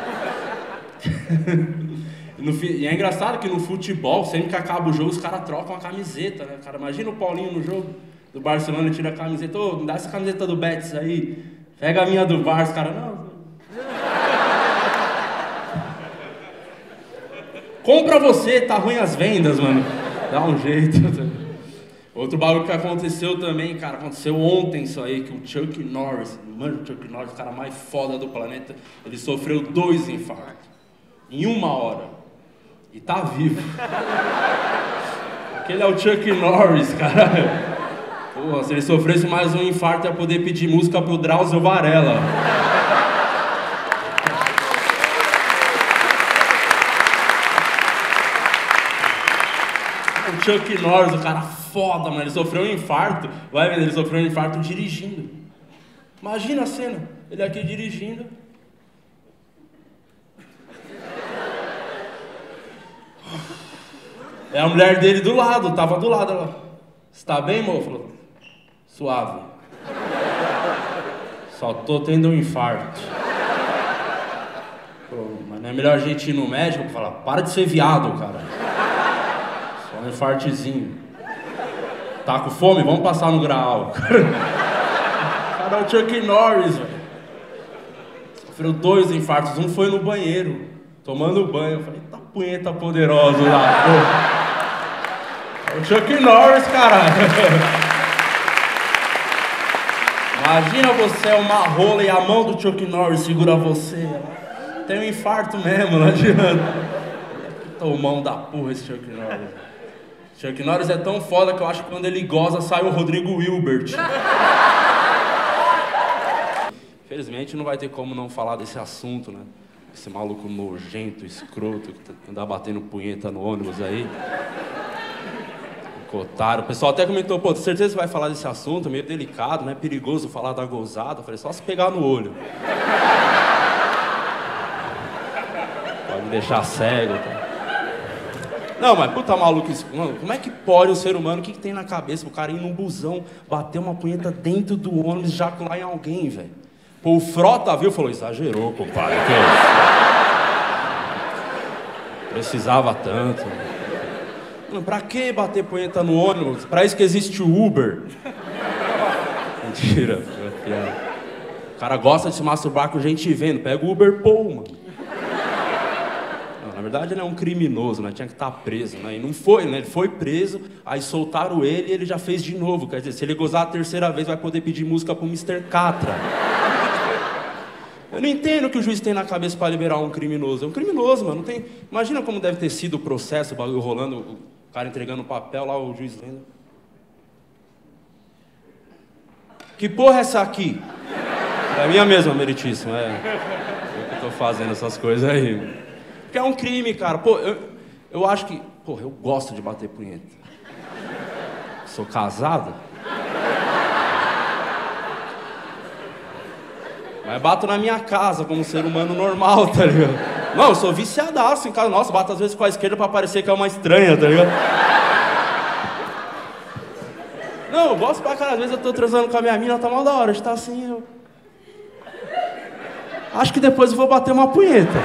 E é engraçado que no futebol, sempre que acaba o jogo, os caras trocam a camiseta, né? Cara, imagina o Paulinho no jogo do Barcelona, ele tira a camiseta, ô, me dá essa camiseta do Betis aí, pega a minha do Barça, os caras, não. Compra você, tá ruim as vendas, mano. Dá um jeito. Outro bagulho que aconteceu também, cara, aconteceu ontem isso aí, que o Chuck Norris, mano, o Chuck Norris, o cara mais foda do planeta, ele sofreu dois infartos em uma hora. E tá vivo. Porque ele é o Chuck Norris, cara. Porra, se ele sofresse mais um infarto, ia poder pedir música pro Drauzio Varela. O Chuck Norris, o cara foda, mano, ele sofreu um infarto. Vai ver, ele sofreu um infarto dirigindo. Imagina a cena, ele aqui dirigindo. É a mulher dele do lado, tava do lado, ela, você tá bem, amor? Falou, suave. Só tô tendo um infarto. Pô, mas não é melhor a gente ir no médico e falar, para de ser viado, cara. Só um infartezinho. Tá com fome? Vamos passar no Graal. Cara, é o Chuck Norris, velho. Sofreu dois infartos, um foi no banheiro, tomando banho. Eu falei, tá punheta poderosa lá, pô. O Chuck Norris, caralho. Imagina você é uma rola e a mão do Chuck Norris segura você. Tem um infarto mesmo, não adianta. Tomão da porra esse Chuck Norris. Chuck Norris é tão foda que eu acho que quando ele goza sai o Rodrigo Hilbert. Infelizmente não vai ter como não falar desse assunto, né? Esse maluco nojento, escroto, que anda batendo punheta no ônibus aí. Otário. O pessoal até comentou, pô, com certeza você vai falar desse assunto, meio delicado, né? Perigoso falar da gozada. Eu falei, só se pegar no olho. Pode me deixar cego, tá? Não, mas puta maluco, mano, como é que pode um ser humano, o que, que tem na cabeça o cara ir num busão, bater uma punheta dentro do ônibus e jacular em alguém, velho? Pô, o Frota viu e falou, exagerou, compadre, que é isso? Precisava tanto. Mano, pra que bater punheta no ônibus? Pra isso que existe o Uber. Mentira, o cara gosta de se masturbar com gente vendo, pega o Uber Pool, mano. Na verdade ele é um criminoso, né? Tinha que estar preso, né? E não foi, né? Ele foi preso, aí soltaram ele e ele já fez de novo. Quer dizer, se ele gozar a terceira vez, vai poder pedir música pro mister Catra. Eu não entendo o que o juiz tem na cabeça para liberar um criminoso. É um criminoso, mano. Não tem... Imagina como deve ter sido o processo, o bagulho rolando, o cara entregando o papel lá, o juiz lendo. Que porra é essa aqui? É a minha mesma, meritíssima. É. Eu que tô fazendo essas coisas aí. Porque é um crime, cara. Pô, eu, eu acho que... Pô, eu gosto de bater punheta. Sou casado. Mas bato na minha casa, como um ser humano normal, tá ligado? Não, eu sou viciadaço em casa. Nossa, bato às vezes com a esquerda pra parecer que é uma estranha, tá ligado? Não, eu gosto pra caralho. Às vezes eu tô transando com a minha mina, tá mal da hora. A gente tá assim, eu... Acho que depois eu vou bater uma punheta.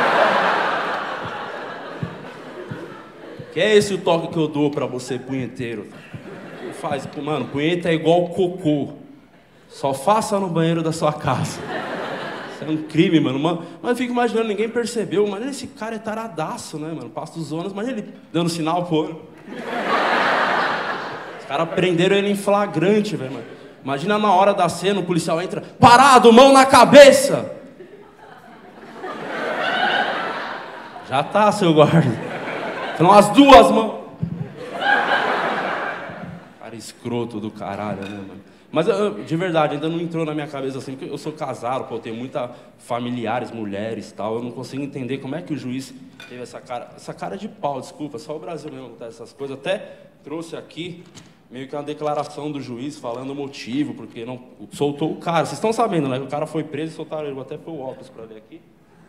Que é esse o toque que eu dou pra você, punheteiro. Faz, mano, punheta é igual cocô. Só faça no banheiro da sua casa. Isso é um crime, mano. Mano, mas eu fico imaginando, ninguém percebeu. Mas esse cara é taradaço, né, mano? Passa dos ônibus, mas ele dando sinal, pô. Os caras prenderam ele em flagrante, velho, mano. Imagina na hora da cena, o policial entra, parado, mão na cabeça. Já tá, seu guarda. São as duas mãos. Cara escroto do caralho, né, mano? Mas, eu, de verdade, ainda não entrou na minha cabeça assim, porque eu sou casado, pô, eu tenho muitas familiares, mulheres e tal. Eu não consigo entender como é que o juiz teve essa cara, essa cara de pau, desculpa, só o Brasil mesmo tá essas coisas. Até trouxe aqui meio que uma declaração do juiz falando o motivo, porque não soltou o cara. Vocês estão sabendo, né? Que o cara foi preso e soltaram ele. Vou até pôr o óculos pra ver aqui.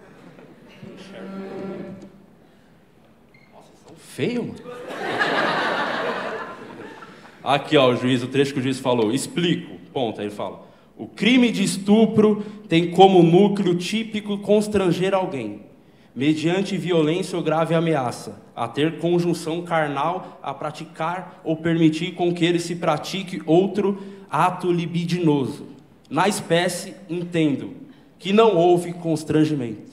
Feio, mano. Aqui, ó, o juiz, o trecho que o juiz falou. Explico. Ponto. Aí ele fala. O crime de estupro tem como núcleo típico constranger alguém, mediante violência ou grave ameaça, a ter conjunção carnal, a praticar ou permitir com que ele se pratique outro ato libidinoso. Na espécie, entendo que não houve constrangimento.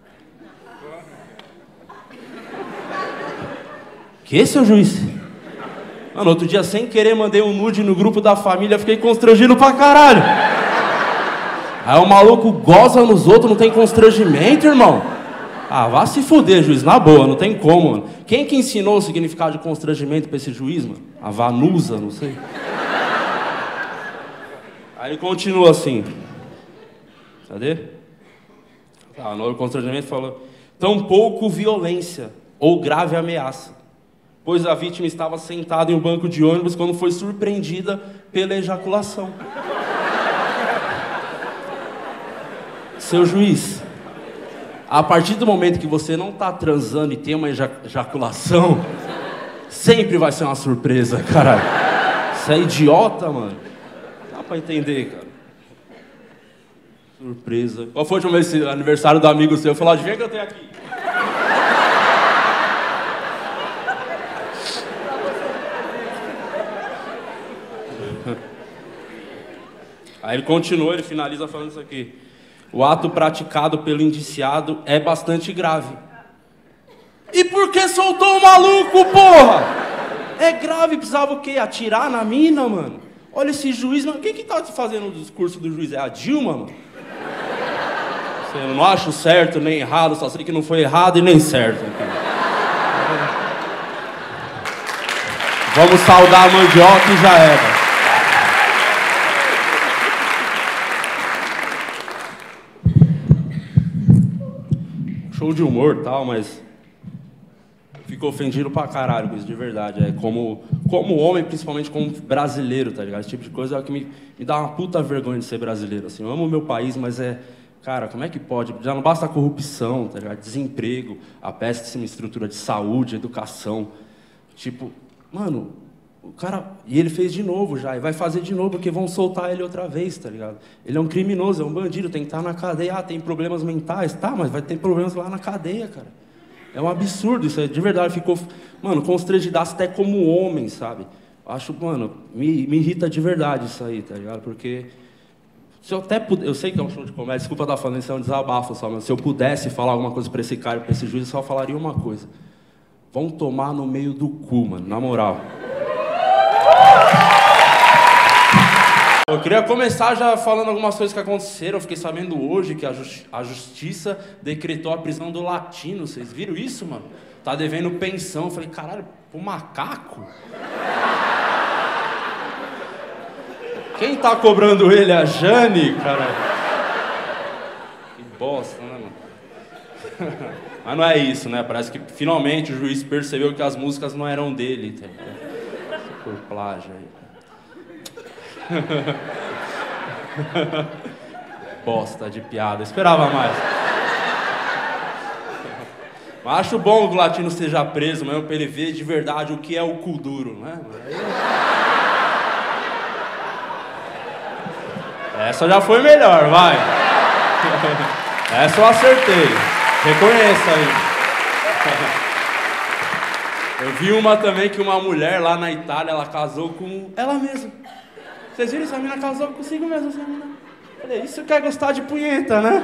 Que, seu juiz? Mano, outro dia, sem querer, mandei um nude no grupo da família, fiquei constrangido pra caralho. Aí o maluco goza nos outros, não tem constrangimento, irmão? Ah, vá se fuder, juiz, na boa, não tem como, mano. Quem que ensinou o significado de constrangimento pra esse juiz, mano? A Vanusa, não sei. Aí ele continua assim. Cadê? Ah, no constrangimento falou: tampouco violência ou grave ameaça, pois a vítima estava sentada em um banco de ônibus quando foi surpreendida pela ejaculação. Seu juiz, a partir do momento que você não está transando e tem uma ejaculação, sempre vai ser uma surpresa, caralho. Você é idiota, mano. Dá pra entender, cara. Surpresa. Qual foi o esse aniversário do amigo seu? Eu falei, adivinha que eu tenho aqui? Aí ele continua, ele finaliza falando isso aqui. O ato praticado pelo indiciado é bastante grave. E por que soltou o maluco, porra? É grave, precisava o quê? Atirar na mina, mano? Olha esse juiz, mano. Quem que tá fazendo o discurso do juiz? É a Dilma, mano? Eu não acho certo nem errado, só sei que não foi errado e nem certo. Vamos saudar a mandioca e já era. Show de humor e tal, mas fico ofendido pra caralho com isso, de verdade. É como, como homem, principalmente como brasileiro, tá ligado? Esse tipo de coisa é o que me, me dá uma puta vergonha de ser brasileiro, assim. Eu amo o meu país, mas é... Cara, como é que pode? Já não basta a corrupção, tá ligado? Desemprego, a péssima estrutura de saúde, educação. Tipo, mano, o cara... E ele fez de novo já, e vai fazer de novo, porque vão soltar ele outra vez, tá ligado? Ele é um criminoso, é um bandido, tem que estar na cadeia. Ah, tem problemas mentais? Tá, mas vai ter problemas lá na cadeia, cara. É um absurdo isso, de verdade. Ficou, mano, constrangido até como homem, sabe? Acho, mano, me, me irrita de verdade isso aí, tá ligado? Porque... Se eu até puder, eu sei que é um show de comédia, desculpa estar falando, isso é um desabafo só, mas se eu pudesse falar alguma coisa para esse cara, para esse juiz, eu só falaria uma coisa. Vão tomar no meio do cu, mano, na moral. Eu queria começar já falando algumas coisas que aconteceram. Eu fiquei sabendo hoje que a, justi a justiça decretou a prisão do latino. Vocês viram isso, mano? Tá devendo pensão. Eu falei, caralho, pro macaco? Quem tá cobrando ele? A Jane, cara. Que bosta, né, mano? Mas não é isso, né? Parece que finalmente o juiz percebeu que as músicas não eram dele. Tá? Por plágio aí. Bosta de piada. Esperava mais. Mas acho bom que o latino seja preso mesmo pra ele ver de verdade o que é o cu duro, né? Essa já foi melhor, vai. Essa eu acertei. Reconheça aí. Eu vi uma também que uma mulher lá na Itália, ela casou com ela mesma. Vocês viram? Essa menina casou consigo mesmo, essa menina. Falei, isso quer gostar de punheta, né?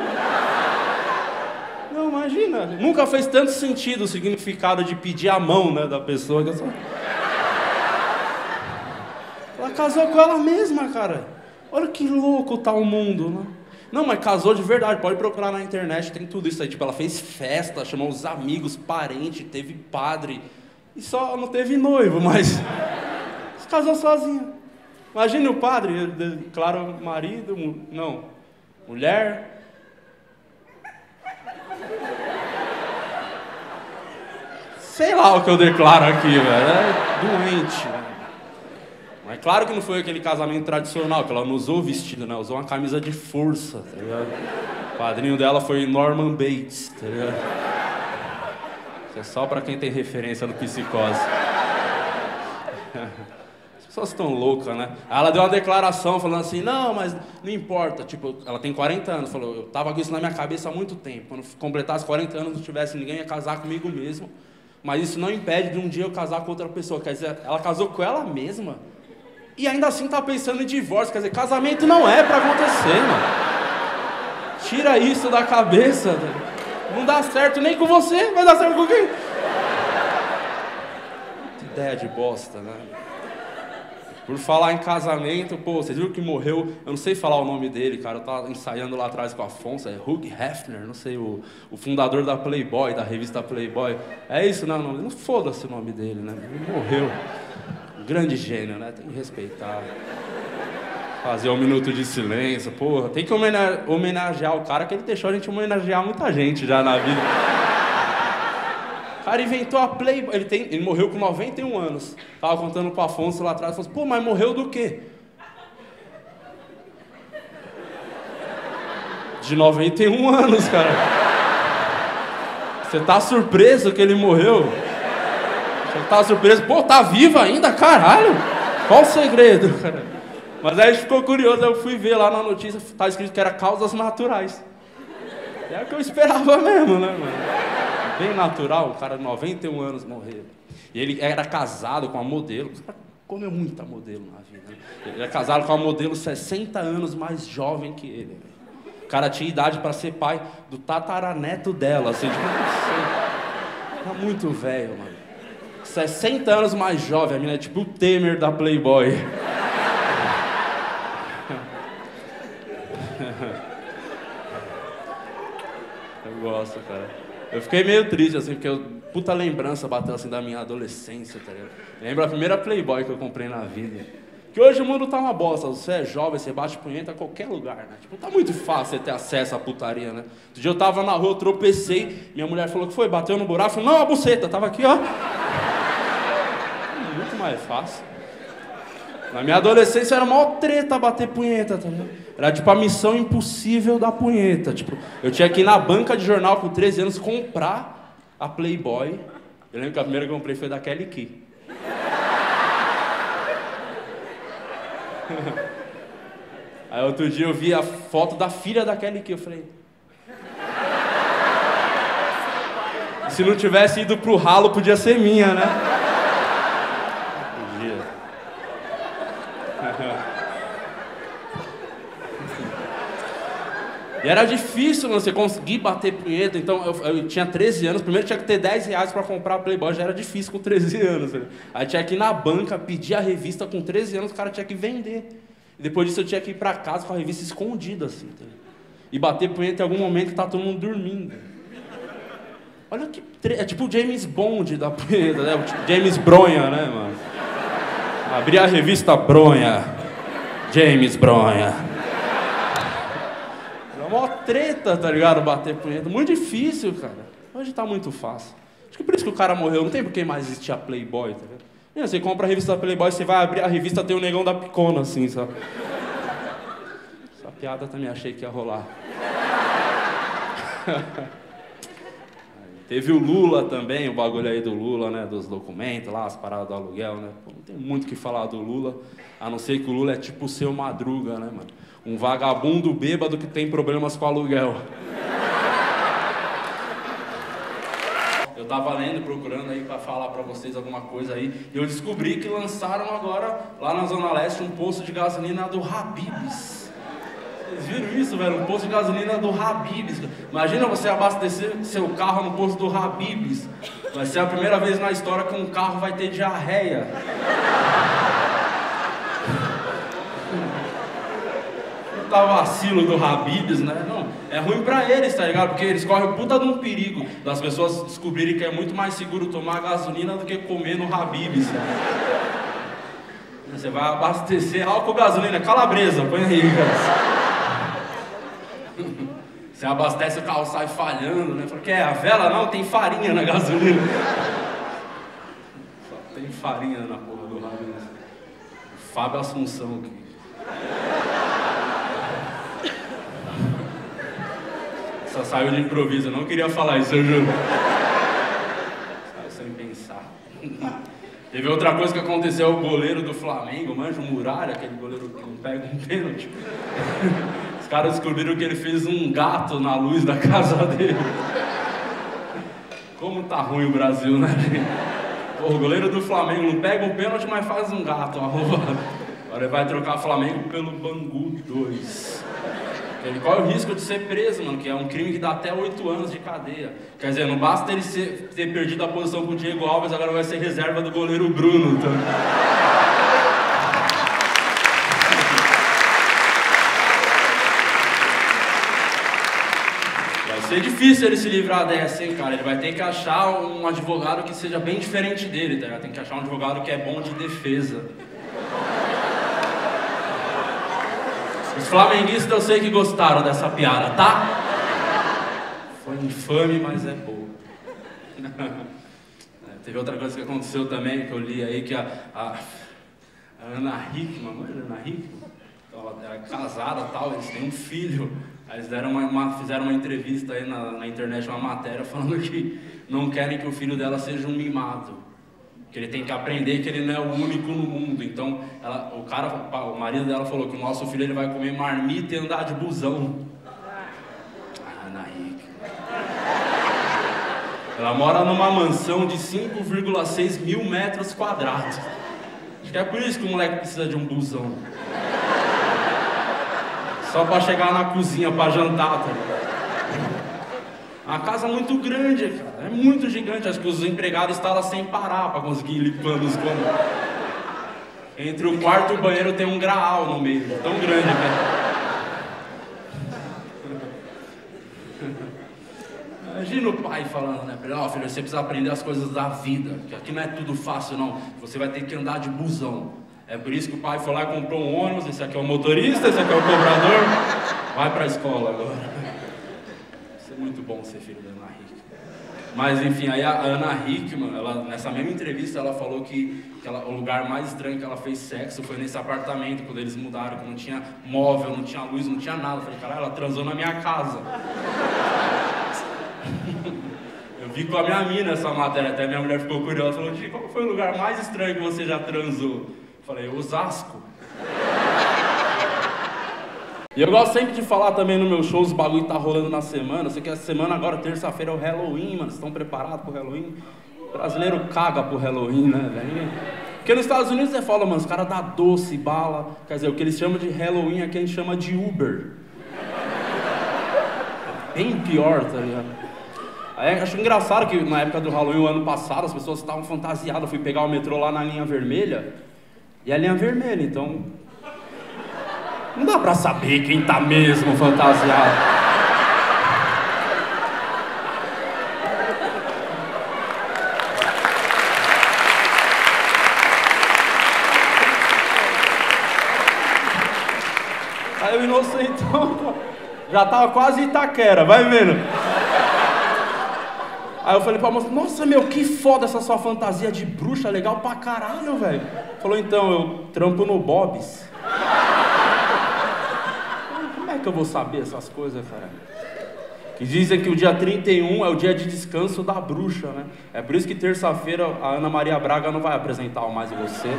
Não, imagina. Nunca fez tanto sentido o significado de pedir a mão, né, da pessoa. Que eu só... Ela casou com ela mesma, cara. Olha que louco tá o mundo, né? Não, mas casou de verdade, pode procurar na internet, tem tudo isso aí. Tipo, ela fez festa, chamou os amigos, parentes, teve padre. E só não teve noivo, mas... Se casou sozinha. Imagine o padre, claro, marido, não, mulher... Sei lá o que eu declaro aqui, velho, é doente, né? Mas claro que não foi aquele casamento tradicional, que ela não usou o vestido, né? Usou uma camisa de força, tá ligado? O padrinho dela foi Norman Bates, tá ligado? Isso é só pra quem tem referência no Psicose. As pessoas estão loucas, né? Aí ela deu uma declaração falando assim, não, mas não importa. Tipo, ela tem quarenta anos, falou, eu tava com isso na minha cabeça há muito tempo. Quando completasse quarenta anos, não tivesse ninguém, ia casar comigo mesmo. Mas isso não impede de um dia eu casar com outra pessoa. Quer dizer, ela casou com ela mesma. E ainda assim tá pensando em divórcio, quer dizer, casamento não é pra acontecer, mano. Tira isso da cabeça, velho. Não dá certo nem com você, vai dar certo com quem? Que ideia de bosta, né? Por falar em casamento, pô, vocês viram que morreu, eu não sei falar o nome dele, cara, eu tava ensaiando lá atrás com o Afonso, é Hugh Hefner, não sei, o, o fundador da Playboy, da revista Playboy. É isso, não, não, não foda-se o nome dele, né? Ele morreu. Grande gênio, né? Tem que respeitar. Fazer um minuto de silêncio, porra. Tem que homenagear o cara, que ele deixou a gente homenagear muita gente já na vida. O cara inventou a Playboy. Ele, tem, ele morreu com noventa e um anos. Tava contando pro Afonso lá atrás. Falou assim, pô, mas morreu do quê? De noventa e um anos, cara. Você tá surpreso que ele morreu? Você tá surpreso? Pô, tá vivo ainda? Caralho! Qual o segredo, cara? Mas aí a gente ficou curioso, eu fui ver lá na notícia, tá escrito que era causas naturais. É o que eu esperava mesmo, né, mano? Bem natural, o cara de noventa e um anos morreu. E ele era casado com uma modelo, o cara comeu muita modelo na vida, né? Ele era casado com uma modelo sessenta anos mais jovem que ele. O cara tinha idade pra ser pai do tataraneto dela, assim, tipo, não sei. Era muito velho, mano. sessenta anos mais jovem, a mina é tipo o Temer da Playboy. Eu gosto, cara. Eu fiquei meio triste, assim, porque eu, puta lembrança bateu assim da minha adolescência, tá ligado? Lembro a primeira Playboy que eu comprei na vida. Que hoje o mundo tá uma bosta, você é jovem, você bate punheta a qualquer lugar, né? Tipo, tá muito fácil você ter acesso à putaria, né? Outro dia eu tava na rua, eu tropecei, minha mulher falou que foi, bateu no buraco, eu falei, não, a buceta, tava aqui, ó. Muito mais fácil. Na minha adolescência era mó treta bater punheta, tá ligado? Era tipo a missão impossível da punheta. Tipo, eu tinha que ir na banca de jornal com treze anos comprar a Playboy. Eu lembro que a primeira que eu comprei foi da Kelly Key. Aí outro dia eu vi a foto da filha da Kelly Key, eu falei... Se não tivesse ido pro ralo, podia ser minha, né? Podia. E era difícil, mano, você conseguir bater punheta, então eu, eu tinha treze anos, primeiro tinha que ter dez reais pra comprar a Playboy, já era difícil com treze anos. Né? Aí tinha que ir na banca, pedir a revista, com treze anos o cara tinha que vender. E depois disso eu tinha que ir pra casa com a revista escondida, assim, tá? E bater punheta em algum momento que tá todo mundo dormindo. Olha que... Tre... É tipo o James Bond da punheta, né? O James Bronha, né, mano? Abri a revista Bronha. James Bronha. É uma treta, tá ligado? Bater punheta. Muito difícil, cara. Hoje tá muito fácil. Acho que por isso que o cara morreu. Não tem por que mais existir a Playboy, tá ligado? Você compra a revista da Playboy, você vai abrir a revista, tem o negão da Picona, assim, sabe? Essa piada também achei que ia rolar. Teve o Lula também, o bagulho aí do Lula, né? Dos documentos lá, as paradas do aluguel, né? Pô, não tem muito o que falar do Lula, a não ser que o Lula é tipo o Seu Madruga, né, mano? Um vagabundo bêbado que tem problemas com aluguel. Eu tava lendo, procurando aí pra falar pra vocês alguma coisa aí, e eu descobri que lançaram agora, lá na Zona Leste, um posto de gasolina do Habib's. Vocês viram isso, velho? Um posto de gasolina do Habib's. Imagina você abastecer seu carro no posto do Habib's. Vai ser a primeira vez na história que um carro vai ter diarreia. Puta vacilo do Habib's, né? Não, é ruim pra eles, tá ligado? Porque eles correm o puta de um perigo das pessoas descobrirem que é muito mais seguro tomar gasolina do que comer no Habib's. Você vai abastecer álcool, gasolina, calabresa, põe aí, cara. Você abastece, o carro sai falhando, né? Fala, que é a vela? Não, tem farinha na gasolina. Só tem farinha na porra do Habib's. Fábio Assunção aqui. Só saiu de improviso, eu não queria falar isso, eu juro. Saiu sem pensar. Teve outra coisa que aconteceu, o goleiro do Flamengo, manja, o Muralha, aquele goleiro que não pega um pênalti. Os caras descobriram que ele fez um gato na luz da casa dele. Como tá ruim o Brasil, né, gente? Pô, o goleiro do Flamengo não pega um pênalti, mas faz um gato, arrombado. Agora ele vai trocar o Flamengo pelo Bangu dois. Ele corre o risco de ser preso, mano, que é um crime que dá até oito anos de cadeia. Quer dizer, não basta ele ser, ter perdido a posição com o Diego Alves, agora vai ser reserva do goleiro Bruno. Então. Vai ser difícil ele se livrar dessa, hein, cara. Ele vai ter que achar um advogado que seja bem diferente dele, tá? Tem que achar um advogado que é bom de defesa. Os flamenguistas eu sei que gostaram dessa piada, tá? Foi infame, mas é boa. É, teve outra coisa que aconteceu também, que eu li aí, que a, a, a Ana Hickman, não é a Ana Hickman? Ela é casada e tal, eles têm um filho. Aí eles deram uma, uma, fizeram uma entrevista aí na, na internet, uma matéria, falando que não querem que o filho dela seja um mimado. Que ele tem que aprender que ele não é o único no mundo. Então, ela, o cara, o marido dela falou que o nosso filho ele vai comer marmita e andar de busão. Ah, Ana Hickman. Ela mora numa mansão de cinco vírgula seis mil metros quadrados. Acho que é por isso que o moleque precisa de um busão. Só pra chegar na cozinha pra jantar, tá ligado? A casa muito grande, cara. É muito gigante. Acho que os empregados estão lá sem parar pra conseguir ir limpando os cômodos. Entre o quarto e o banheiro tem um graal no meio. Tão grande, cara. Imagina o pai falando, né? Ó, oh, filho, você precisa aprender as coisas da vida, que aqui não é tudo fácil, não. Você vai ter que andar de busão. É por isso que o pai foi lá e comprou um ônibus. Esse aqui é o motorista, esse aqui é o cobrador. Vai pra escola agora. Isso é muito bom ser filho da Ana Hickman. Mas enfim, aí a Ana Hickman, ela, nessa mesma entrevista, ela falou que, que ela, o lugar mais estranho que ela fez sexo foi nesse apartamento, quando eles mudaram, que não tinha móvel, não tinha luz, não tinha nada. Eu falei, caralho, ela transou na minha casa. Eu vi com a minha mina essa matéria, até minha mulher ficou curiosa, falou, Di, qual foi o lugar mais estranho que você já transou? Eu falei, Osasco. E eu gosto sempre de falar também no meu show, os bagulho que tá rolando na semana. Eu sei que essa semana agora, terça-feira, é o Halloween, mano. Vocês estão preparados pro Halloween? O brasileiro caga pro Halloween, né, velho? Porque nos Estados Unidos você fala, mano, os caras dão doce, bala. Quer dizer, o que eles chamam de Halloween aqui a gente chama de Uber. Bem pior, tá ligado? Aí, acho engraçado que na época do Halloween, o ano passado, as pessoas estavam fantasiadas. Eu fui pegar o metrô lá na linha vermelha, e a linha vermelha, então... não dá pra saber quem tá mesmo fantasiado. Aí o inocentão já tava quase Itaquera, vai vendo. Aí eu falei pra moça, nossa, meu, que foda essa sua fantasia de bruxa, legal pra caralho, velho. Falou, então, eu trampo no Bob's. Como é que eu vou saber essas coisas, cara? Que dizem que o dia trinta e um é o dia de descanso da bruxa, né? É por isso que terça-feira a Ana Maria Braga não vai apresentar o Mais Você.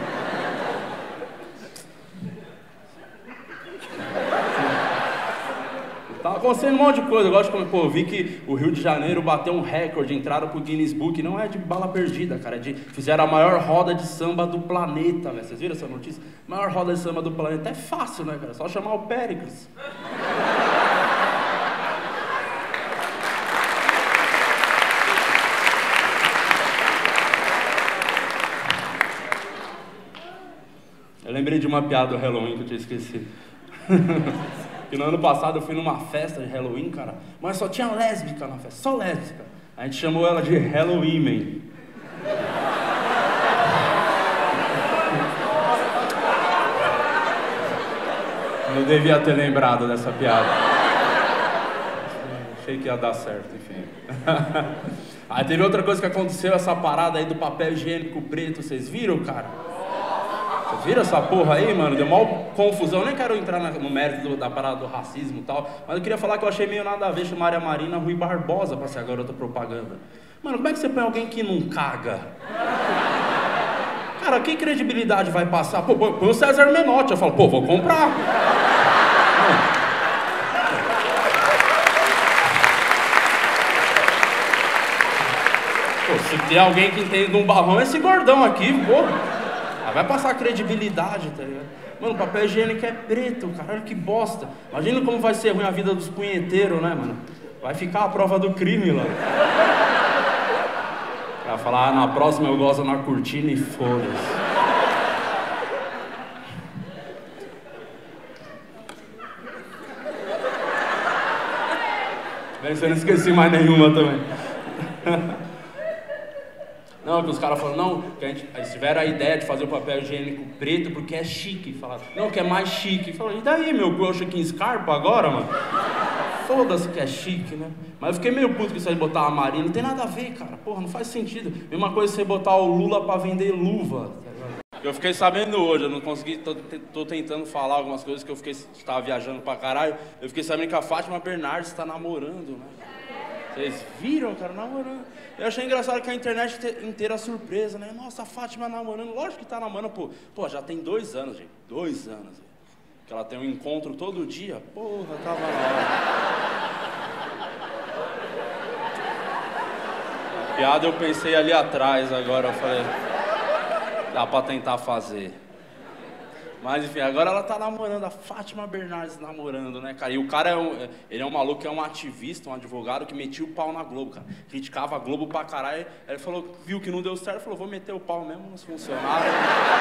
Tá acontecendo um monte de coisa. Eu gosto de, pô, eu vi que o Rio de Janeiro bateu um recorde, entraram pro Guinness Book, não é de bala perdida, cara, é de, fizeram a maior roda de samba do planeta, né? Vocês viram essa notícia? Maior roda de samba do planeta, é fácil, né, cara? Só chamar o Péricles. Eu lembrei de uma piada do Halloween que eu tinha esquecido. Que no ano passado eu fui numa festa de Halloween, cara, mas só tinha lésbica na festa, só lésbica. A gente chamou ela de Halloween Man. Eu devia ter lembrado dessa piada. Achei que ia dar certo, enfim. Aí teve outra coisa que aconteceu, essa parada aí do papel higiênico preto, vocês viram, cara? Vocês viram essa porra aí, mano? Deu maior confusão. Eu nem quero entrar no mérito do, da parada do racismo e tal, mas eu queria falar que eu achei meio nada a ver chamar a Marina Rui Barbosa pra ser a garota propaganda. Mano, como é que você põe alguém que não caga? Cara, que credibilidade vai passar? Pô, põe o César Menotti. Eu falo, pô, vou comprar. Pô, se tem alguém que entende de um balão, é esse gordão aqui, pô. Vai passar credibilidade, tá ligado? Mano, papel higiênico é preto, cara, olha que bosta. Imagina como vai ser ruim a vida dos punheteiros, né, mano? Vai ficar a prova do crime lá. Vai falar, ah, na próxima eu gosto na cortina e foda-se. Bem, se eu não esqueci mais nenhuma também. Não, que os caras falam, não, que a gente, eles tiveram a ideia de fazer o papel higiênico preto porque é chique. Falaram, não, que é mais chique. Falaram, e daí, meu, eu acho que em Scarpa agora, mano? Foda-se que é chique, né? Mas eu fiquei meio puto com isso aí de botar a Marina. Não tem nada a ver, cara. Porra, não faz sentido. Mesma coisa você botar o Lula pra vender luva. Eu fiquei sabendo hoje, eu não consegui, tô, tô tentando falar algumas coisas que eu fiquei, tava viajando pra caralho. Eu fiquei sabendo que a Fátima Bernardes tá namorando, né? Vocês viram, cara, namorando. Eu achei engraçado que a internet inteira surpresa, né? Nossa, a Fátima namorando. Lógico que tá namorando, pô. Pô, já tem dois anos, gente. Dois anos. Gente. Que ela tem um encontro todo dia. Porra, tava na hora. A piada eu pensei ali atrás agora, eu falei... Dá pra tentar fazer. Mas enfim, agora ela tá namorando, a Fátima Bernardes namorando, né, cara? E o cara é um, ele é um maluco, é um ativista, um advogado que metia o pau na Globo, cara. Criticava a Globo pra caralho. Aí ele falou, viu que não deu certo, falou, vou meter o pau mesmo nos funcionários.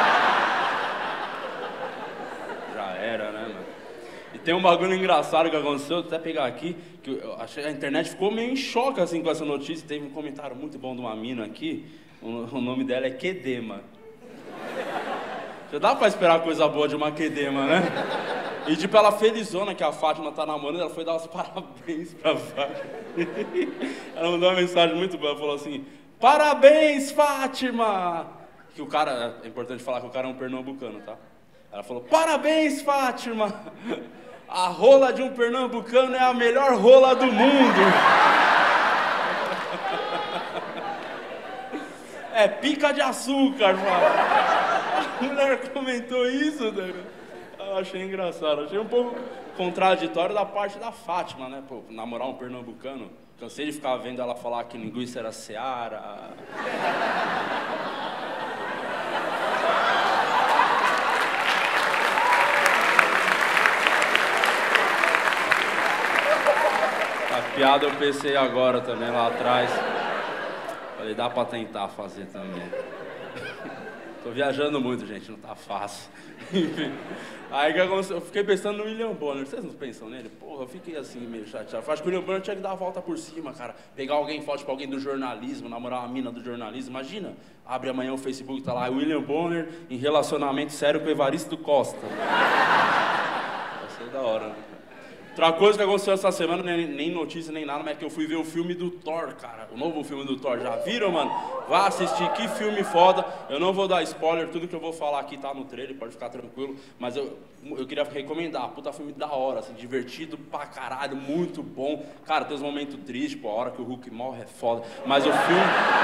Já era, né, mano? E tem um bagulho engraçado que aconteceu, vou até pegar aqui, que eu achei a internet ficou meio em choque assim com essa notícia. Teve um comentário muito bom de uma mina aqui, o, o nome dela é Kedema. Já dá pra esperar coisa boa de uma Kedema, né? E tipo, ela felizona que a Fátima tá namorando, ela foi dar os parabéns pra Fátima. Ela mandou uma mensagem muito boa, ela falou assim, parabéns, Fátima! Que o cara, é importante falar que o cara é um pernambucano, tá? Ela falou, parabéns, Fátima! A rola de um pernambucano é a melhor rola do mundo! É pica de açúcar, mano! A mulher comentou isso, né? Eu achei engraçado, achei um pouco contraditório da parte da Fátima, né? Pô, namorar um pernambucano. Cansei de ficar vendo ela falar que linguiça era Seara. A piada eu pensei agora também, lá atrás. Falei, dá pra tentar fazer também. Tô viajando muito, gente, não tá fácil. Aí que eu fiquei pensando no William Bonner. Vocês não pensam nele? Porra, eu fiquei assim, meio chateado. Acho que o William Bonner tinha que dar a volta por cima, cara. Pegar alguém forte pra alguém do jornalismo, namorar uma mina do jornalismo. Imagina, abre amanhã o Facebook, tá lá, William Bonner em relacionamento sério com o Evaristo Costa. Vai ser da hora, né? Outra coisa que aconteceu essa semana, nem, nem notícia nem nada, mas é que eu fui ver o filme do Thor, cara. O novo filme do Thor. Já viram, mano? Vá assistir, que filme foda. Eu não vou dar spoiler, tudo que eu vou falar aqui tá no trailer, pode ficar tranquilo. Mas eu, eu queria recomendar, puta filme da hora, assim, divertido pra caralho, muito bom. Cara, tem uns momentos tristes, pô, a hora que o Hulk morre é foda. Mas o filme...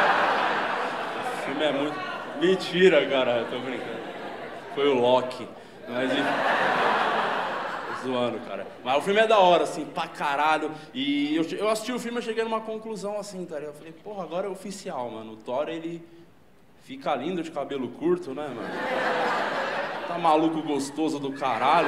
O filme é muito... Mentira, cara, eu tô brincando. Foi o Loki. Mas enfim... Zoando, cara. Mas o filme é da hora, assim, pra caralho. E eu, eu assisti o filme e cheguei numa conclusão assim, tá ligado? Eu falei, porra, agora é oficial, mano. O Thor, ele fica lindo de cabelo curto, né, mano? Tá maluco gostoso do caralho.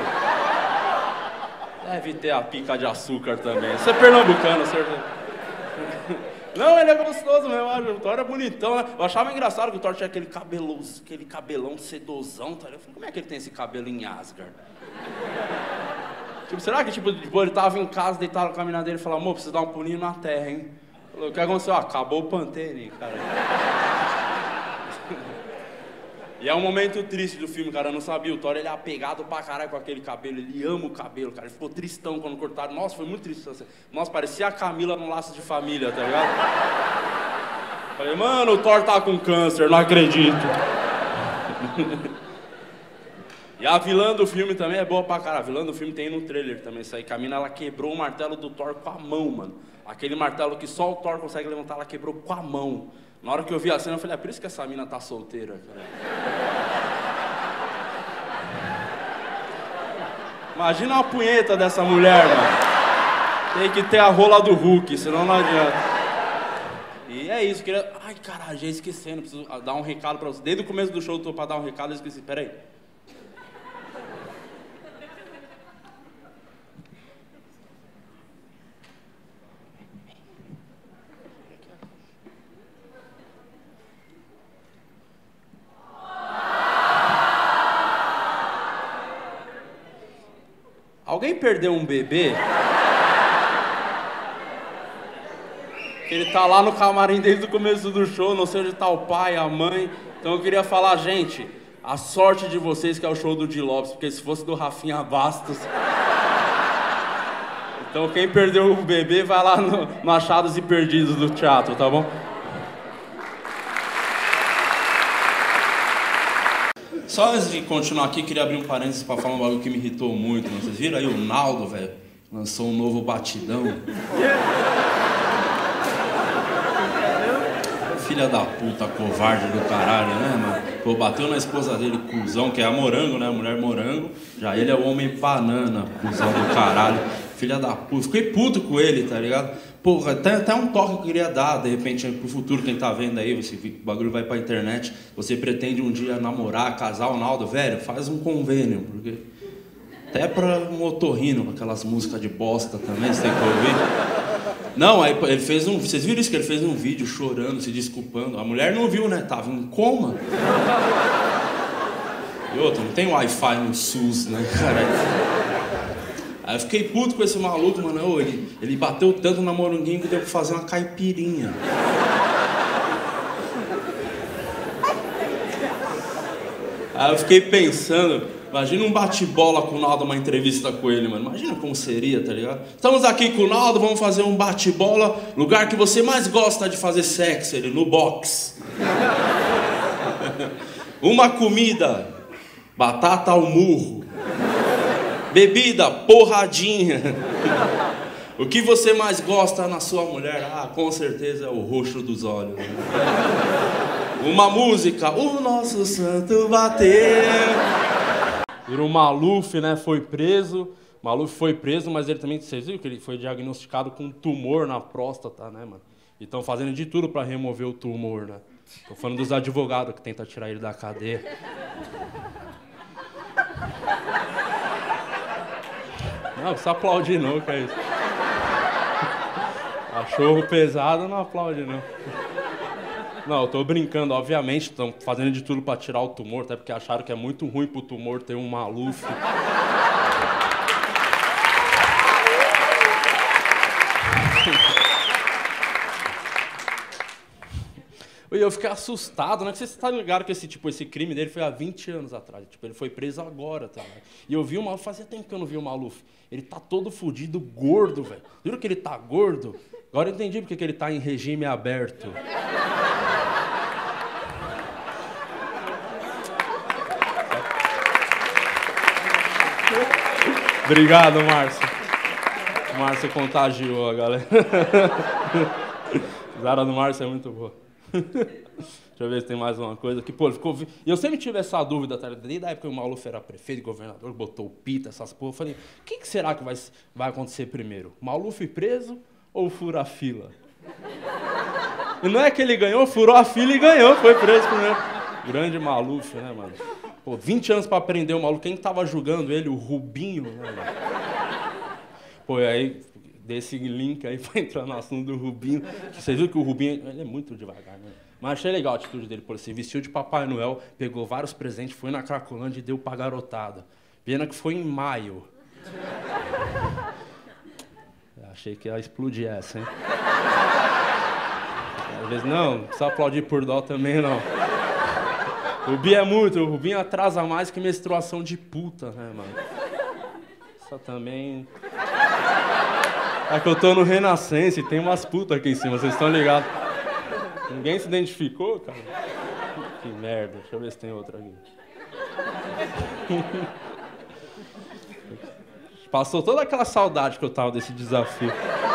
Deve ter a pica de açúcar também. Você é pernambucano, certeza. Não, ele é gostoso mesmo, acho. O Thor é bonitão, né? Eu achava engraçado que o Thor tinha aquele cabelão, aquele cabelão sedosão, tá ligado? Eu falei, como é que ele tem esse cabelo em Asgard? Tipo, será que tipo, tipo, ele tava em casa, deitado no caminhão dele e falou, amor, preciso dar um pulinho na terra, hein? Falou, o que aconteceu? Ah, acabou o Pantene, cara. E é um momento triste do filme, cara, eu não sabia. O Thor, ele é apegado pra caralho com aquele cabelo, ele ama o cabelo, cara. Ele ficou tristão quando cortaram. Nossa, foi muito triste. Nossa, parecia a Camila no Laço de Família, tá ligado? Falei, mano, o Thor tá com câncer, não acredito. E a vilã do filme também é boa pra caralho. A vilã do filme tem no trailer também. Isso aí, que a mina, ela quebrou o martelo do Thor com a mão, mano. Aquele martelo que só o Thor consegue levantar, ela quebrou com a mão. Na hora que eu vi a cena, eu falei, é por isso que essa mina tá solteira, cara. Imagina uma punheta dessa mulher, mano. Tem que ter a rola do Hulk, senão não adianta. E é isso, queria... Ai, caralho, já esquecendo, preciso dar um recado pra você. Desde o começo do show eu tô pra dar um recado, eu esqueci. Pera aí. Alguém perdeu um bebê? Ele tá lá no camarim desde o começo do show, não sei onde tá o pai, a mãe. Então eu queria falar, gente, a sorte de vocês que é o show do Di Lopes, porque se fosse do Rafinha Bastos... Então quem perdeu o bebê vai lá no, no Achados e Perdidos do teatro, tá bom? Só antes de continuar aqui, queria abrir um parênteses pra falar um bagulho que me irritou muito. Né? Vocês viram aí o Naldo, velho? Lançou um novo batidão. Filha da puta, covarde do caralho, né, mano? Pô, bateu na esposa dele, cuzão, que é a Morango, né? A mulher Morango. Já ele é o homem banana, cuzão do caralho. Filha da puta. Fiquei puto com ele, tá ligado? Porra, até, até um toque que eu queria dar, de repente, pro futuro, quem tá vendo aí, você, o bagulho vai pra internet, você pretende um dia namorar, casar o Naldo, velho, faz um convênio, porque até pra um otorrino, aquelas músicas de bosta também, você tem que ouvir. Não, aí ele fez um, vocês viram isso, que ele fez um vídeo chorando, se desculpando, a mulher não viu, né, tava em coma. E outro, não tem Wi-Fi no SUS, né, cara? Aí eu fiquei puto com esse maluco, mano. Ô, ele, ele bateu tanto na moranguinho que deu pra fazer uma caipirinha. Aí eu fiquei pensando, imagina um bate-bola com o Naldo, uma entrevista com ele, mano. Imagina como seria, tá ligado? Estamos aqui com o Naldo, vamos fazer um bate-bola. Lugar que você mais gosta de fazer sexo, ele, no box. Uma comida, batata ao murro. Bebida, porradinha. O que você mais gosta na sua mulher? Ah, com certeza é o roxo dos olhos. Uma música, o nosso santo bateu. O Maluf, né, foi preso. O Maluf foi preso, mas ele também, vocês viram que ele foi diagnosticado com um tumor na próstata, né, mano? E estão fazendo de tudo pra remover o tumor, né? Tô falando dos advogados que tentam tirar ele da cadeia. Não, precisa aplaudir não, que é isso. Cachorro pesado, não aplaude não. Não, eu tô brincando, obviamente, estão fazendo de tudo pra tirar o tumor, até porque acharam que é muito ruim pro tumor ter um Maluf. E eu fiquei assustado, né? Que vocês estão ligados que esse, tipo, esse crime dele foi há vinte anos atrás. Tipo, ele foi preso agora, tá? E eu vi o Maluf, fazia tempo que eu não vi o Maluf. Ele tá todo fudido, gordo, velho. Viram que ele tá gordo? Agora eu entendi porque que ele tá em regime aberto. Obrigado, Márcio. O Márcio contagiou a galera. A Zara do Márcio é muito boa. Deixa eu ver se tem mais uma coisa aqui. Pô, ficou... E eu sempre tive essa dúvida, tá? Desde a época que o Maluf era prefeito, governador, botou o pita, essas porra. Eu falei, o que, que será que vai, vai acontecer primeiro? Maluf preso ou fura a fila? E não é que ele ganhou, furou a fila e ganhou, foi preso primeiro. Grande Maluf, né, mano? Pô, vinte anos pra prender o Maluf. Quem tava julgando ele? O Rubinho, né, mano? Pô, e aí... desse link aí pra entrar no assunto do Rubinho. Vocês viram que o Rubinho, ele é muito devagar, né? Mas achei legal a atitude dele, por se vestiu de Papai Noel, pegou vários presentes, foi na Cracolândia e deu pra garotada. Pena que foi em maio. Achei que ia explodir essa, hein? Às vezes, não, não precisa aplaudir por dó também, não. O Rubinho é muito, o Rubinho atrasa mais que menstruação de puta, né, mano? Isso também... É que eu tô no Renascença e tem umas putas aqui em cima, vocês estão ligados? Ninguém se identificou, cara? Que merda, deixa eu ver se tem outra aqui. Passou toda aquela saudade que eu tava desse desafio.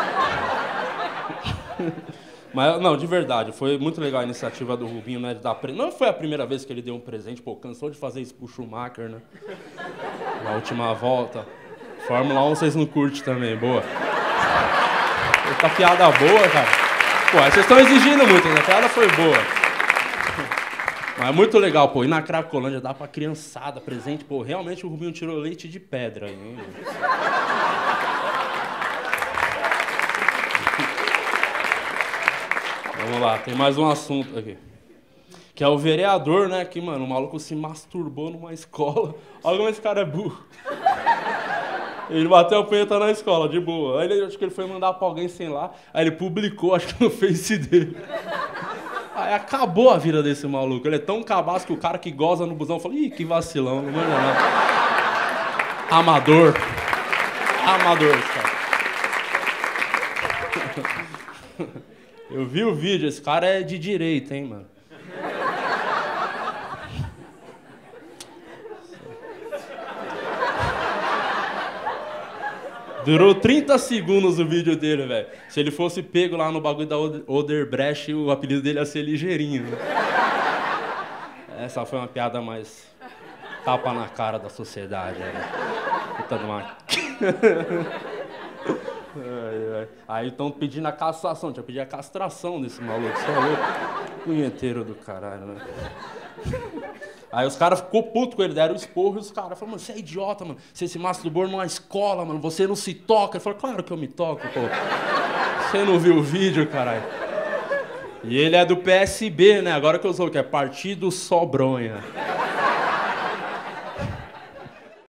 Mas, não, de verdade, foi muito legal a iniciativa do Rubinho, né, de dar pre... Não foi a primeira vez que ele deu um presente, pô, cansou de fazer isso pro Schumacher, né? Na última volta. Fórmula um vocês não curtem também, boa. Essa piada boa, cara. Pô, aí vocês estão exigindo muito, né? A piada foi boa. Mas é muito legal, pô. Ir na Cracolândia, dá pra criançada, presente. Pô, realmente o Rubinho tirou leite de pedra. Hein? Vamos lá, tem mais um assunto aqui. Que é o vereador, né? Que, mano, o maluco se masturbou numa escola. Olha como esse cara é burro. Ele bateu a punheta na escola, de boa. Aí ele, acho que ele foi mandar pra alguém sem lá. Aí ele publicou, acho que no Face dele. Aí acabou a vida desse maluco. Ele é tão cabaço que o cara que goza no busão falou, ih, que vacilão, não manja nada. Amador. Amador, cara. Eu vi o vídeo, esse cara é de direita, hein, mano. Durou trinta segundos o vídeo dele, velho. Se ele fosse pego lá no bagulho da Oderbrecht, o apelido dele ia ser Ligeirinho. Né? Essa foi uma piada mais tapa na cara da sociedade. Né? Puta de uma... Ai, ai. Aí estão pedindo a cassação, tinha pedido a castração desse maluco, você é louco? Punheteiro do caralho, né? Aí os caras ficou puto com ele, deram o esporro e os caras falaram, mano, você é idiota, mano, você se masturbou numa escola, mano, você não se toca. Ele falou, claro que eu me toco, pô. Você não viu o vídeo, caralho? E ele é do P S B, né, agora que eu sou, que é Partido Sobronha.